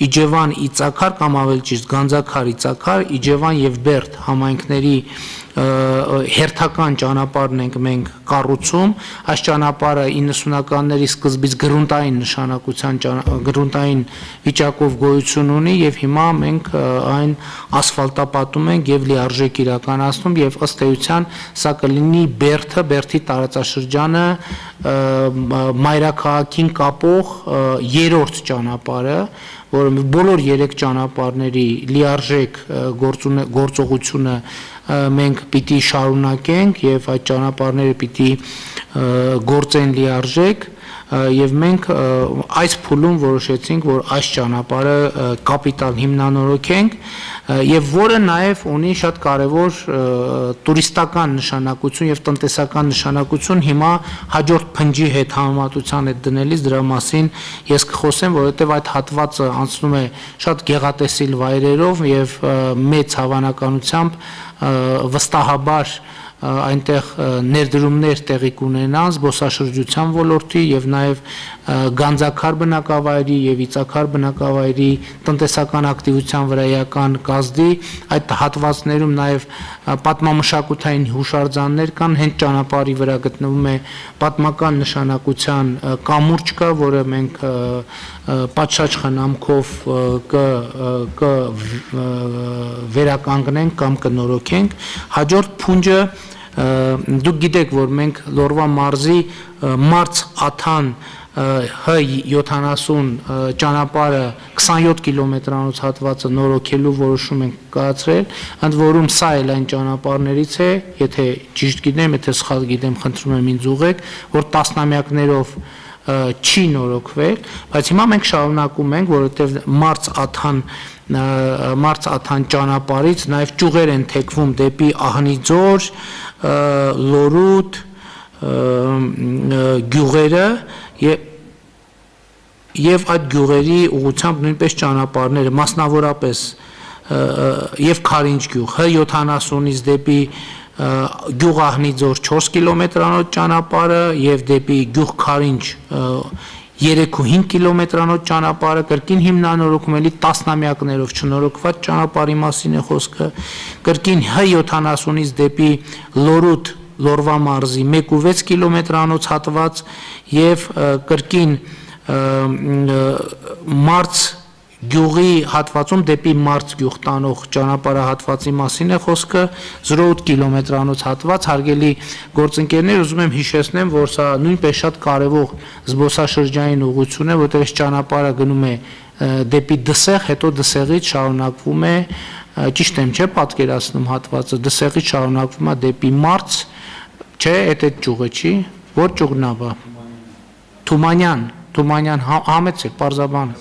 Իջևան Իծակար կամ ավելի ճիշտ Գանձակար Իծակար, Իջևան եւ Բերդ համայնքների հերթական ճանապարհն ենք մենք կառուցում, այս ճանապարհը 90-ականների սկզբից գրունտային նշանակության գրունտային վիճակով գոյություն ունի եւ հիմա մենք այն ասֆալտապատում ենք եւ լիարժեք իրականացնում եւ ըստ էության սա կլինի Բերդի տարածաշրջանը մայրաքաղաքին կապող երրորդ ճանապարհը, որը բոլոր 3 ճանապարհների լիարժեք գործողությունը մենք պիտի շարունակենք եւ այդ ճանապարհները պիտի գործեն լիարժեք եւ մենք այս փուլում որոշեցինք, որ այս ճանապարհը կապիտալ հիմնանորոգենք եւ որը նաեւ ունի շատ կարեւոր տուրիստական նշանակություն եւ տնտեսական նշանակություն հիմա հաջորդ փնջի հետ համեմատության հետ դնելիս դրա մասին ես կխոսեմ, որովհետեւ այդ հատվածը անցնում է շատ գեղատեսիլ վայրերով եւ մեծ հավանականությամբ վստահաբար այնտեղ ներդրումներ տեղի կունենան զբոսաշրջության ոլորտի եւ նաեւ Գանձակար բնակավայրի եւ Իծակար բնակավայրի տնտեսական ակտիվության վրայական կազդի այդ հատվածներում նաեւ պատմամշակութային հուշարձաններ կան, հենց ճանապարհի վրա գտնվում է պատմական նշանակության կամուրջ կա, որը մենք պատշաճ խնամքով վերականգնենք կամ կնորոգենք։ Հաջորդ փունջը դուք գիտեք, որ մենք Լոռվա մարզի Մարց-Աթան Հ70 ճանապարհը 27 կիլոմետրանոց հատվածը նորոգելու որոշում ենք կայացրել, ընդ որում սա էլ այն ճանապարհներից է, եթե ճիշտ գիտեմ, եթե սխալ գիտեմ, խնդրում եմ ինձ ուղղեք, որ տասնամյակներով չի նորոգվել, բայց հիմա մենք շարունակում ենք, որովհետև Մարց-Աթան ճանապարհից նաև ճյուղեր են թեքվում դեպի Ահնիձոր, Լորուտ գյուղերը եւ այդ գյուղերի ուղղությամբ նույնպես ճանապարհները, մասնավորապես եւ Քարինջ գյուղ, Հ70-ից դեպի գյուղ Ահնիձոր 4 կիլոմետրանոց ճանապարհը եւ դեպի գյուղ Քարինջ 3-5 կիլոմետրանոց ճանապարհը կրկին հիմնանորոգում էլի տասնամյակներով չնորոգված ճանապարհի մասին է խոսքը, կրկին Հ70-ից դեպի Լորուտ Լոռվա մարզի 1.6 կիլոմետրանոց հատված եւ կրկին Մարց գյուղի հատվածում դեպի Մարց գյուղ տանող ճանապարհահատվածի մասին է խոսքը 0.8 կիլոմետրանոց հատված, հարգելի գործընկերներ, ուզում եմ հիշեցնեմ, որ սա նույնպես շատ կարևոր զբոսաշրջային ուղղություն է, որտեղ այս ճանապարհը գնում է դեպի Դսեղ, հետո Դսեղից շարունակվում է, ճիշտ եմ, չէ, պատկերացնում հատվածը, Դսեղից շարունակվում է դեպի Մարց, չէ, այդ ճյուղը չի, որ ճյուղն է բա։ Թումանյան համեցեք, պարզաբան։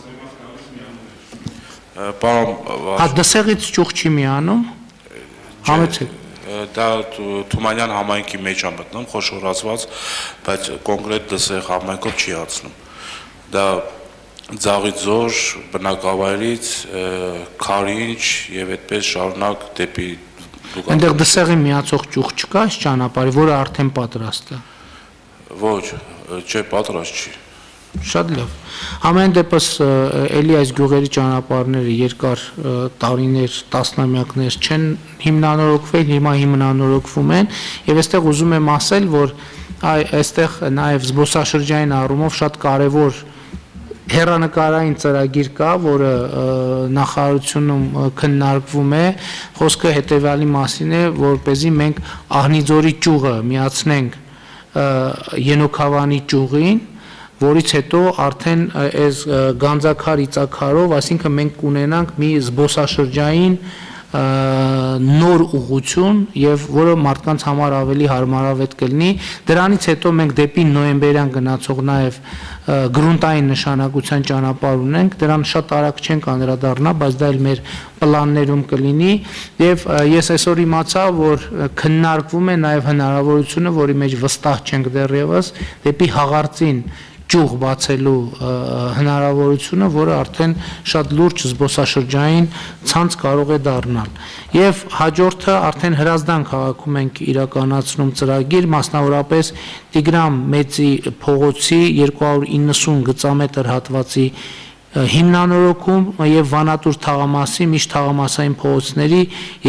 Հա Դսեղից ճյուղ չի միանում։ Համեցեք։ Դա Թումանյան համայնքի մեջ է մտնում, խոշորացված, բայց կոնկրետ Դսեղ համայնքով չի հացնում։ Դա Ձաղիձոր բնակավայրից Քարինջ եւ այդպես շարունակ դեպի Այնտեղ Դսեղի միացող ճյուղ չկա, այս ճանապարհի, որը արդեն պատրաստ է։ Ոչ, չէ, պատրաստ չի։ Շատ լավ։ Ամեն դեպս էլի այս գյուղերի ճանապարհները երկար տարիներ, տասնամյակներ չեն հիմնանորոգվել, հիմա հիմնանորոգվում են, եւ այստեղ ուզում եմ ասել, որ այստեղ նաեւ զբոսաշրջային առումով շատ կարեւոր հեռանկարային ծրագիր կա, որը նախարարությունում քննարկվում է, խոսքը հետեւյալի մասին է, որպեսզի մենք Ահնիձորի ճյուղը միացնենք Ենոքավանի ճյուղին, որից հետո արդեն այս Գանձակար Իծակարով, այսինքն մենք կունենանք մի զբոսաշրջային նոր ուղղություն եւ որը մարդկանց համար ավելի հարմարավետ կլինի։ Դրանից հետո մենք դեպի նոյեմբերյան գնացող նաեւ գրունտային նշանակության ճանապարհ ունենք, դրան շատ արագ չենք անդրադառնա, բայց դա էլ մեր պլաններում կլինի եւ ես այսօր իմացա, որ քննարկվում է նաեւ հնարավորությունը, որի մեջ վստահ չենք դեռևս, դեպի Հաղարծին ճյուղ բացելու հնարավորությունը, որը արդեն շատ լուրջ զբոսաշրջային ցանց կարող է դառնալ։ Եվ հաջորդը արդեն Հրազդան քաղաքում ենք իրականացնում ծրագիր, մասնավորապես Տիգրան Մեծի փողոցի 290 գծամետր հատվածի հիմնանորոգում եւ Վանատուր թաղամասի միջթաղամասային փողոցների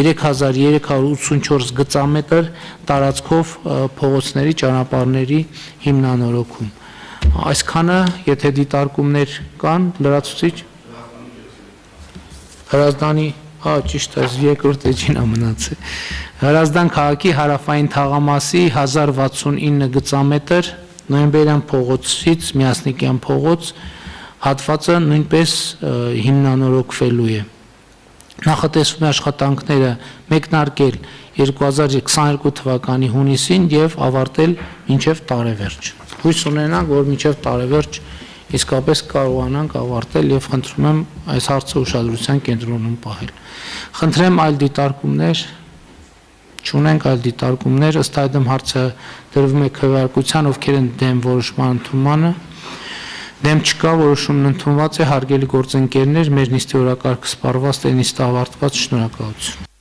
3384 գծամետր տարածքով փողոցների ճանապարհների հիմնանորոգում։ Այսքանը, եթե դիտարկումներ կան, լրացուցիչ Հրազդանի, ճիշտ է, երկրորդ էջին է մնացել։ Հրազդան քաղաքի հարավային թաղամասի 1069 գծամետր նոյեմբերյան փողոցից Միասնիկյան փողոց հատվածը նույնպես հիմնանորոգվելու է։ Նախատեսվում է աշխատանքները մեկնարկել 2022 թվականի հունիսին եւ ավարտել մինչեւ տարեվերջ։ Հույս ունենանք, որ մինչեւ տարեվերջ իսկապես կարողանանք ավարտել եւ խնդրում եմ այս հարցը ուշադրության կենտրոնում պահել։ Խնդրեմ այլ դիտարկումներ, չունենք այլ դիտարկումներ, ըստ այդմ հարցը դրվում է քվեարկության, ովքեր են դեմ որոշման ընդունմանը։ Դեմ չկա, որոշումն ընդունված է, հարգելի գործընկերներ, մեր նիստի օրակարգը սպառված է, նիստը ավարտված, շնորհակալություն։